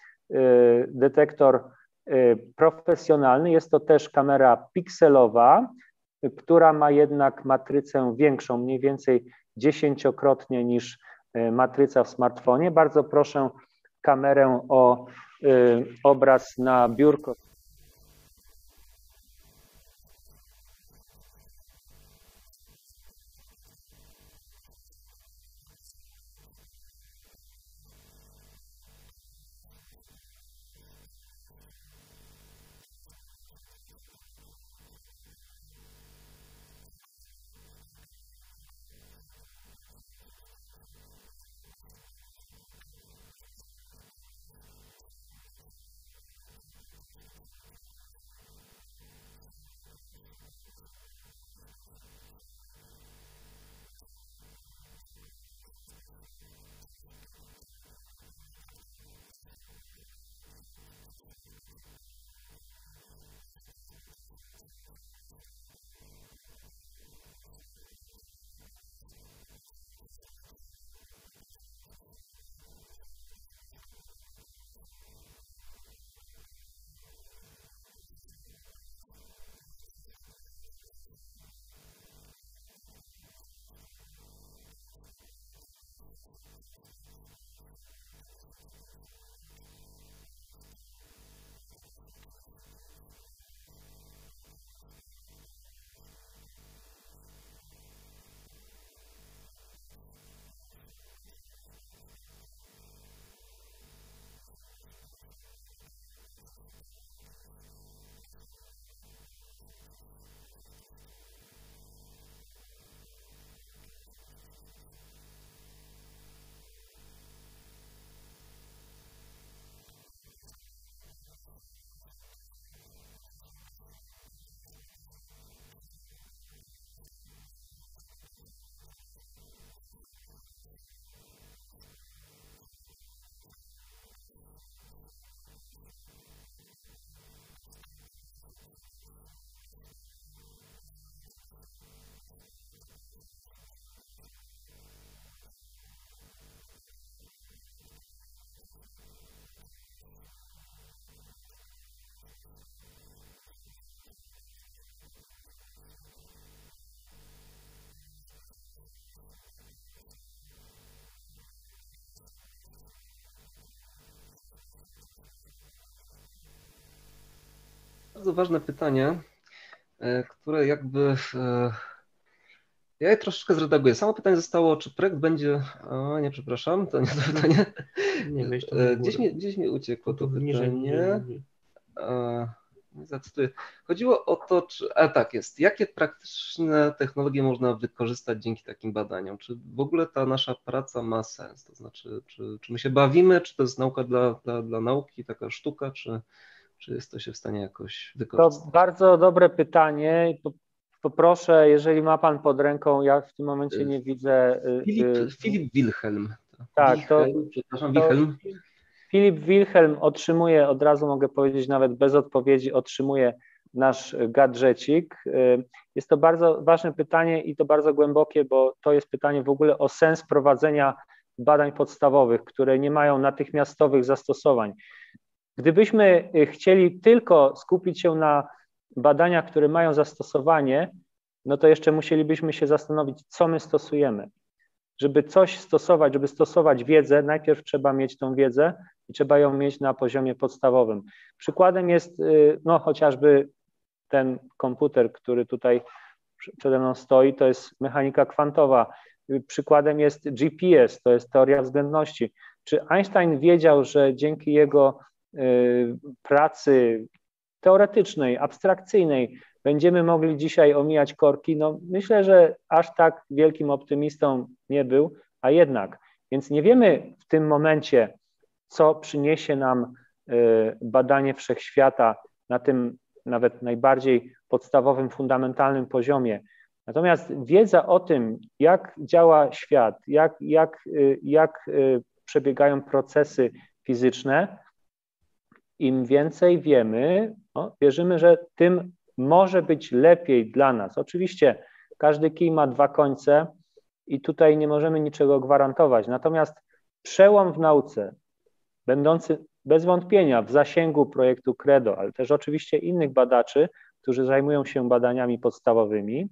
detektor profesjonalny. Jest to też kamera pikselowa, która ma jednak matrycę większą, mniej więcej dziesięciokrotnie niż matryca w smartfonie. Bardzo proszę kamerę o obraz na biurko. Bardzo ważne pytanie, które jakby... Ja je troszeczkę zredaguję. Samo pytanie zostało, czy projekt będzie... O, nie, przepraszam, to nie to pytanie. Nie, myśl to Gdzieś mi, gdzieś mi uciekło to pytanie. niżej, niżej, niżej. Zacytuję. Chodziło o to, czy... A tak jest. Jakie praktyczne technologie można wykorzystać dzięki takim badaniom? Czy w ogóle ta nasza praca ma sens? To znaczy, czy, czy my się bawimy, czy to jest nauka dla, dla, dla nauki, taka sztuka, czy, czy jest to się w stanie jakoś wykorzystać? To bardzo dobre pytanie. Poproszę, jeżeli ma Pan pod ręką, ja w tym momencie nie widzę. Filip, Filip Wilhelm. Tak, Wilhelm, to, przepraszam, to Wilhelm. Filip Wilhelm otrzymuje, od razu mogę powiedzieć, nawet bez odpowiedzi, otrzymuje nasz gadżecik. Jest to bardzo ważne pytanie i to bardzo głębokie, bo to jest pytanie w ogóle o sens prowadzenia badań podstawowych, które nie mają natychmiastowych zastosowań. Gdybyśmy chcieli tylko skupić się na badaniach, które mają zastosowanie, no to jeszcze musielibyśmy się zastanowić, co my stosujemy. Żeby coś stosować, żeby stosować wiedzę, najpierw trzeba mieć tą wiedzę i trzeba ją mieć na poziomie podstawowym. Przykładem jest no, chociażby ten komputer, który tutaj przede mną stoi, to jest mechanika kwantowa. Przykładem jest G P S, to jest teoria względności. Czy Einstein wiedział, że dzięki jego y, pracy teoretycznej, abstrakcyjnej będziemy mogli dzisiaj omijać korki? No myślę, że aż tak wielkim optymistą nie był, a jednak. Więc nie wiemy w tym momencie, co przyniesie nam badanie wszechświata na tym nawet najbardziej podstawowym, fundamentalnym poziomie. Natomiast wiedza o tym, jak działa świat, jak, jak, jak przebiegają procesy fizyczne, im więcej wiemy, no, wierzymy, że tym może być lepiej dla nas. Oczywiście każdy kij ma dwa końce i tutaj nie możemy niczego gwarantować. Natomiast przełom w nauce, będący bez wątpienia w zasięgu projektu Credo, ale też oczywiście innych badaczy, którzy zajmują się badaniami podstawowymi,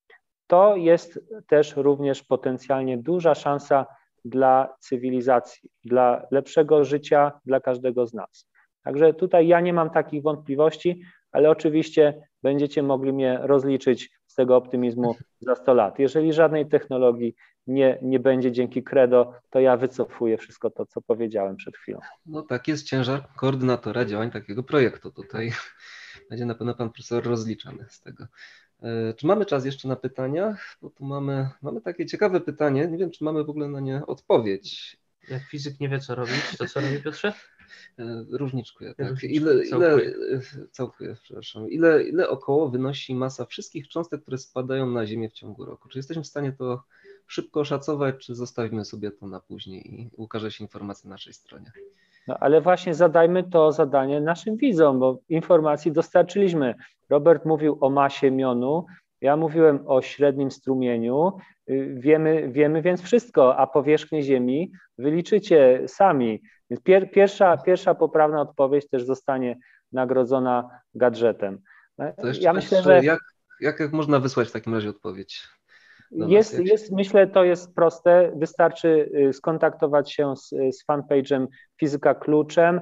to jest też również potencjalnie duża szansa dla cywilizacji, dla lepszego życia dla każdego z nas. Także tutaj ja nie mam takich wątpliwości, ale oczywiście będziecie mogli mnie rozliczyć z tego optymizmu za sto lat. Jeżeli żadnej technologii nie, nie będzie dzięki Credo, to ja wycofuję wszystko to, co powiedziałem przed chwilą. No tak, jest ciężar koordynatora działań takiego projektu. Tutaj będzie na pewno pan profesor rozliczany z tego. Czy mamy czas jeszcze na pytania? Bo tu mamy, mamy takie ciekawe pytanie. Nie wiem, czy mamy w ogóle na nie odpowiedź. Jak fizyk nie wie, co robić, to co robi, Piotrze? Różniczkuję, tak. Różniczkuję, Ile, ile, całkuję. całkuję, przepraszam. Ile, ile około wynosi masa wszystkich cząstek, które spadają na Ziemię w ciągu roku? Czy jesteśmy w stanie to szybko oszacować, czy zostawimy sobie to na później i ukaże się informacja na naszej stronie? No ale właśnie zadajmy to zadanie naszym widzom, bo informacji dostarczyliśmy. Robert mówił o masie mionu, ja mówiłem o średnim strumieniu. Wiemy, wiemy więc wszystko, a powierzchnię Ziemi wyliczycie sami. Więc pier, pierwsza, pierwsza poprawna odpowiedź też zostanie nagrodzona gadżetem. To jeszcze ja myślę, że jak, jak, jak można wysłać w takim razie odpowiedź? Jest, jest, myślę, to jest proste. Wystarczy skontaktować się z, z fanpage'em Fizyka Kluczem.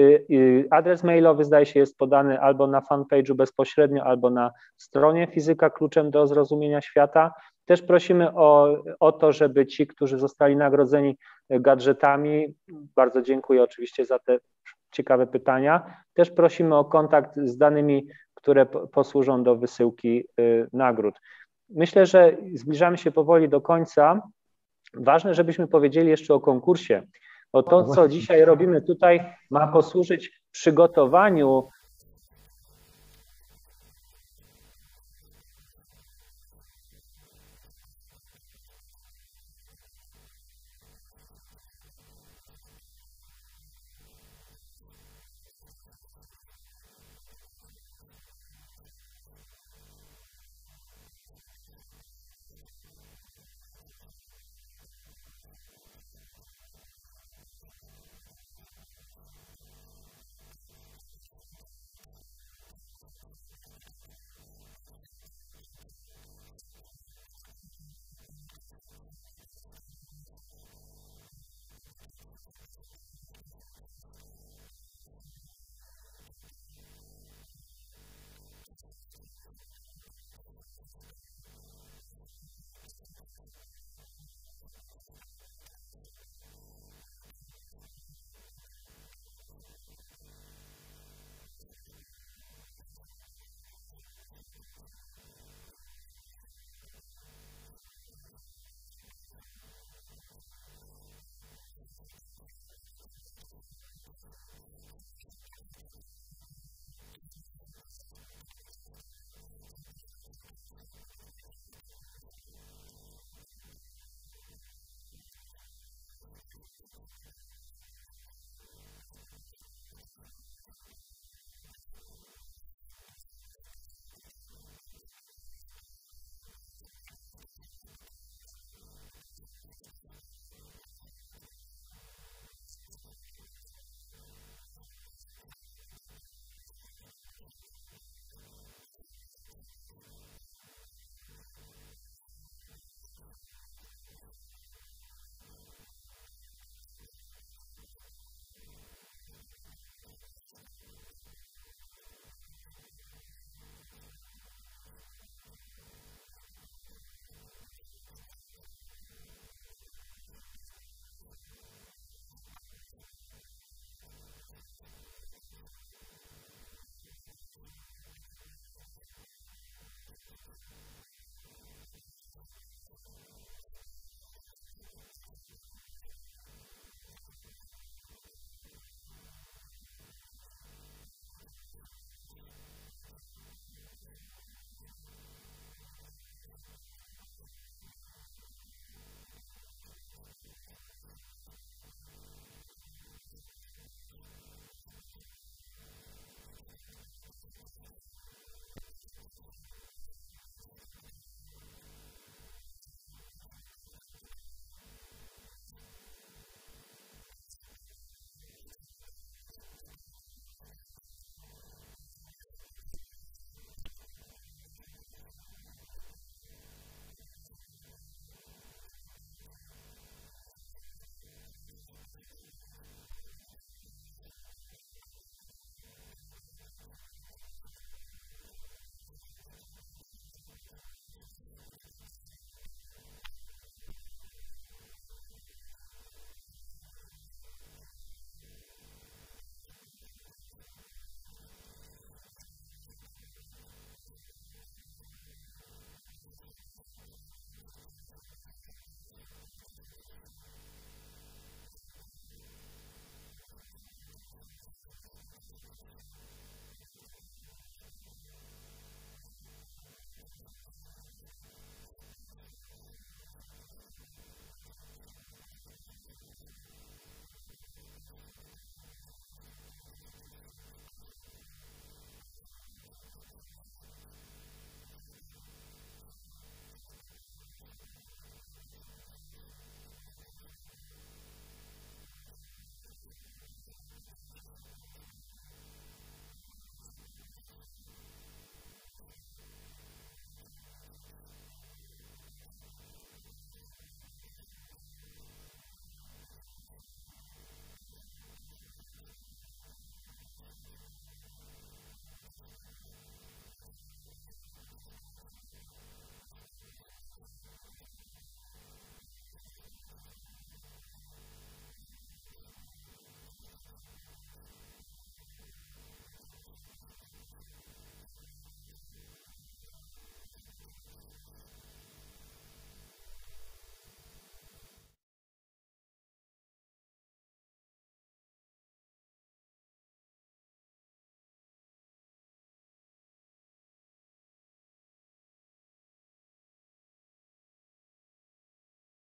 Adres mailowy, zdaje się, jest podany albo na fanpage'u bezpośrednio, albo na stronie Fizyka Kluczem do zrozumienia świata. Też prosimy o, o to, żeby ci, którzy zostali nagrodzeni gadżetami, bardzo dziękuję oczywiście za te ciekawe pytania, też prosimy o kontakt z danymi, które posłużą do wysyłki nagród. Myślę, że zbliżamy się powoli do końca. Ważne, żebyśmy powiedzieli jeszcze o konkursie, bo to, co dzisiaj robimy tutaj, ma posłużyć przygotowaniu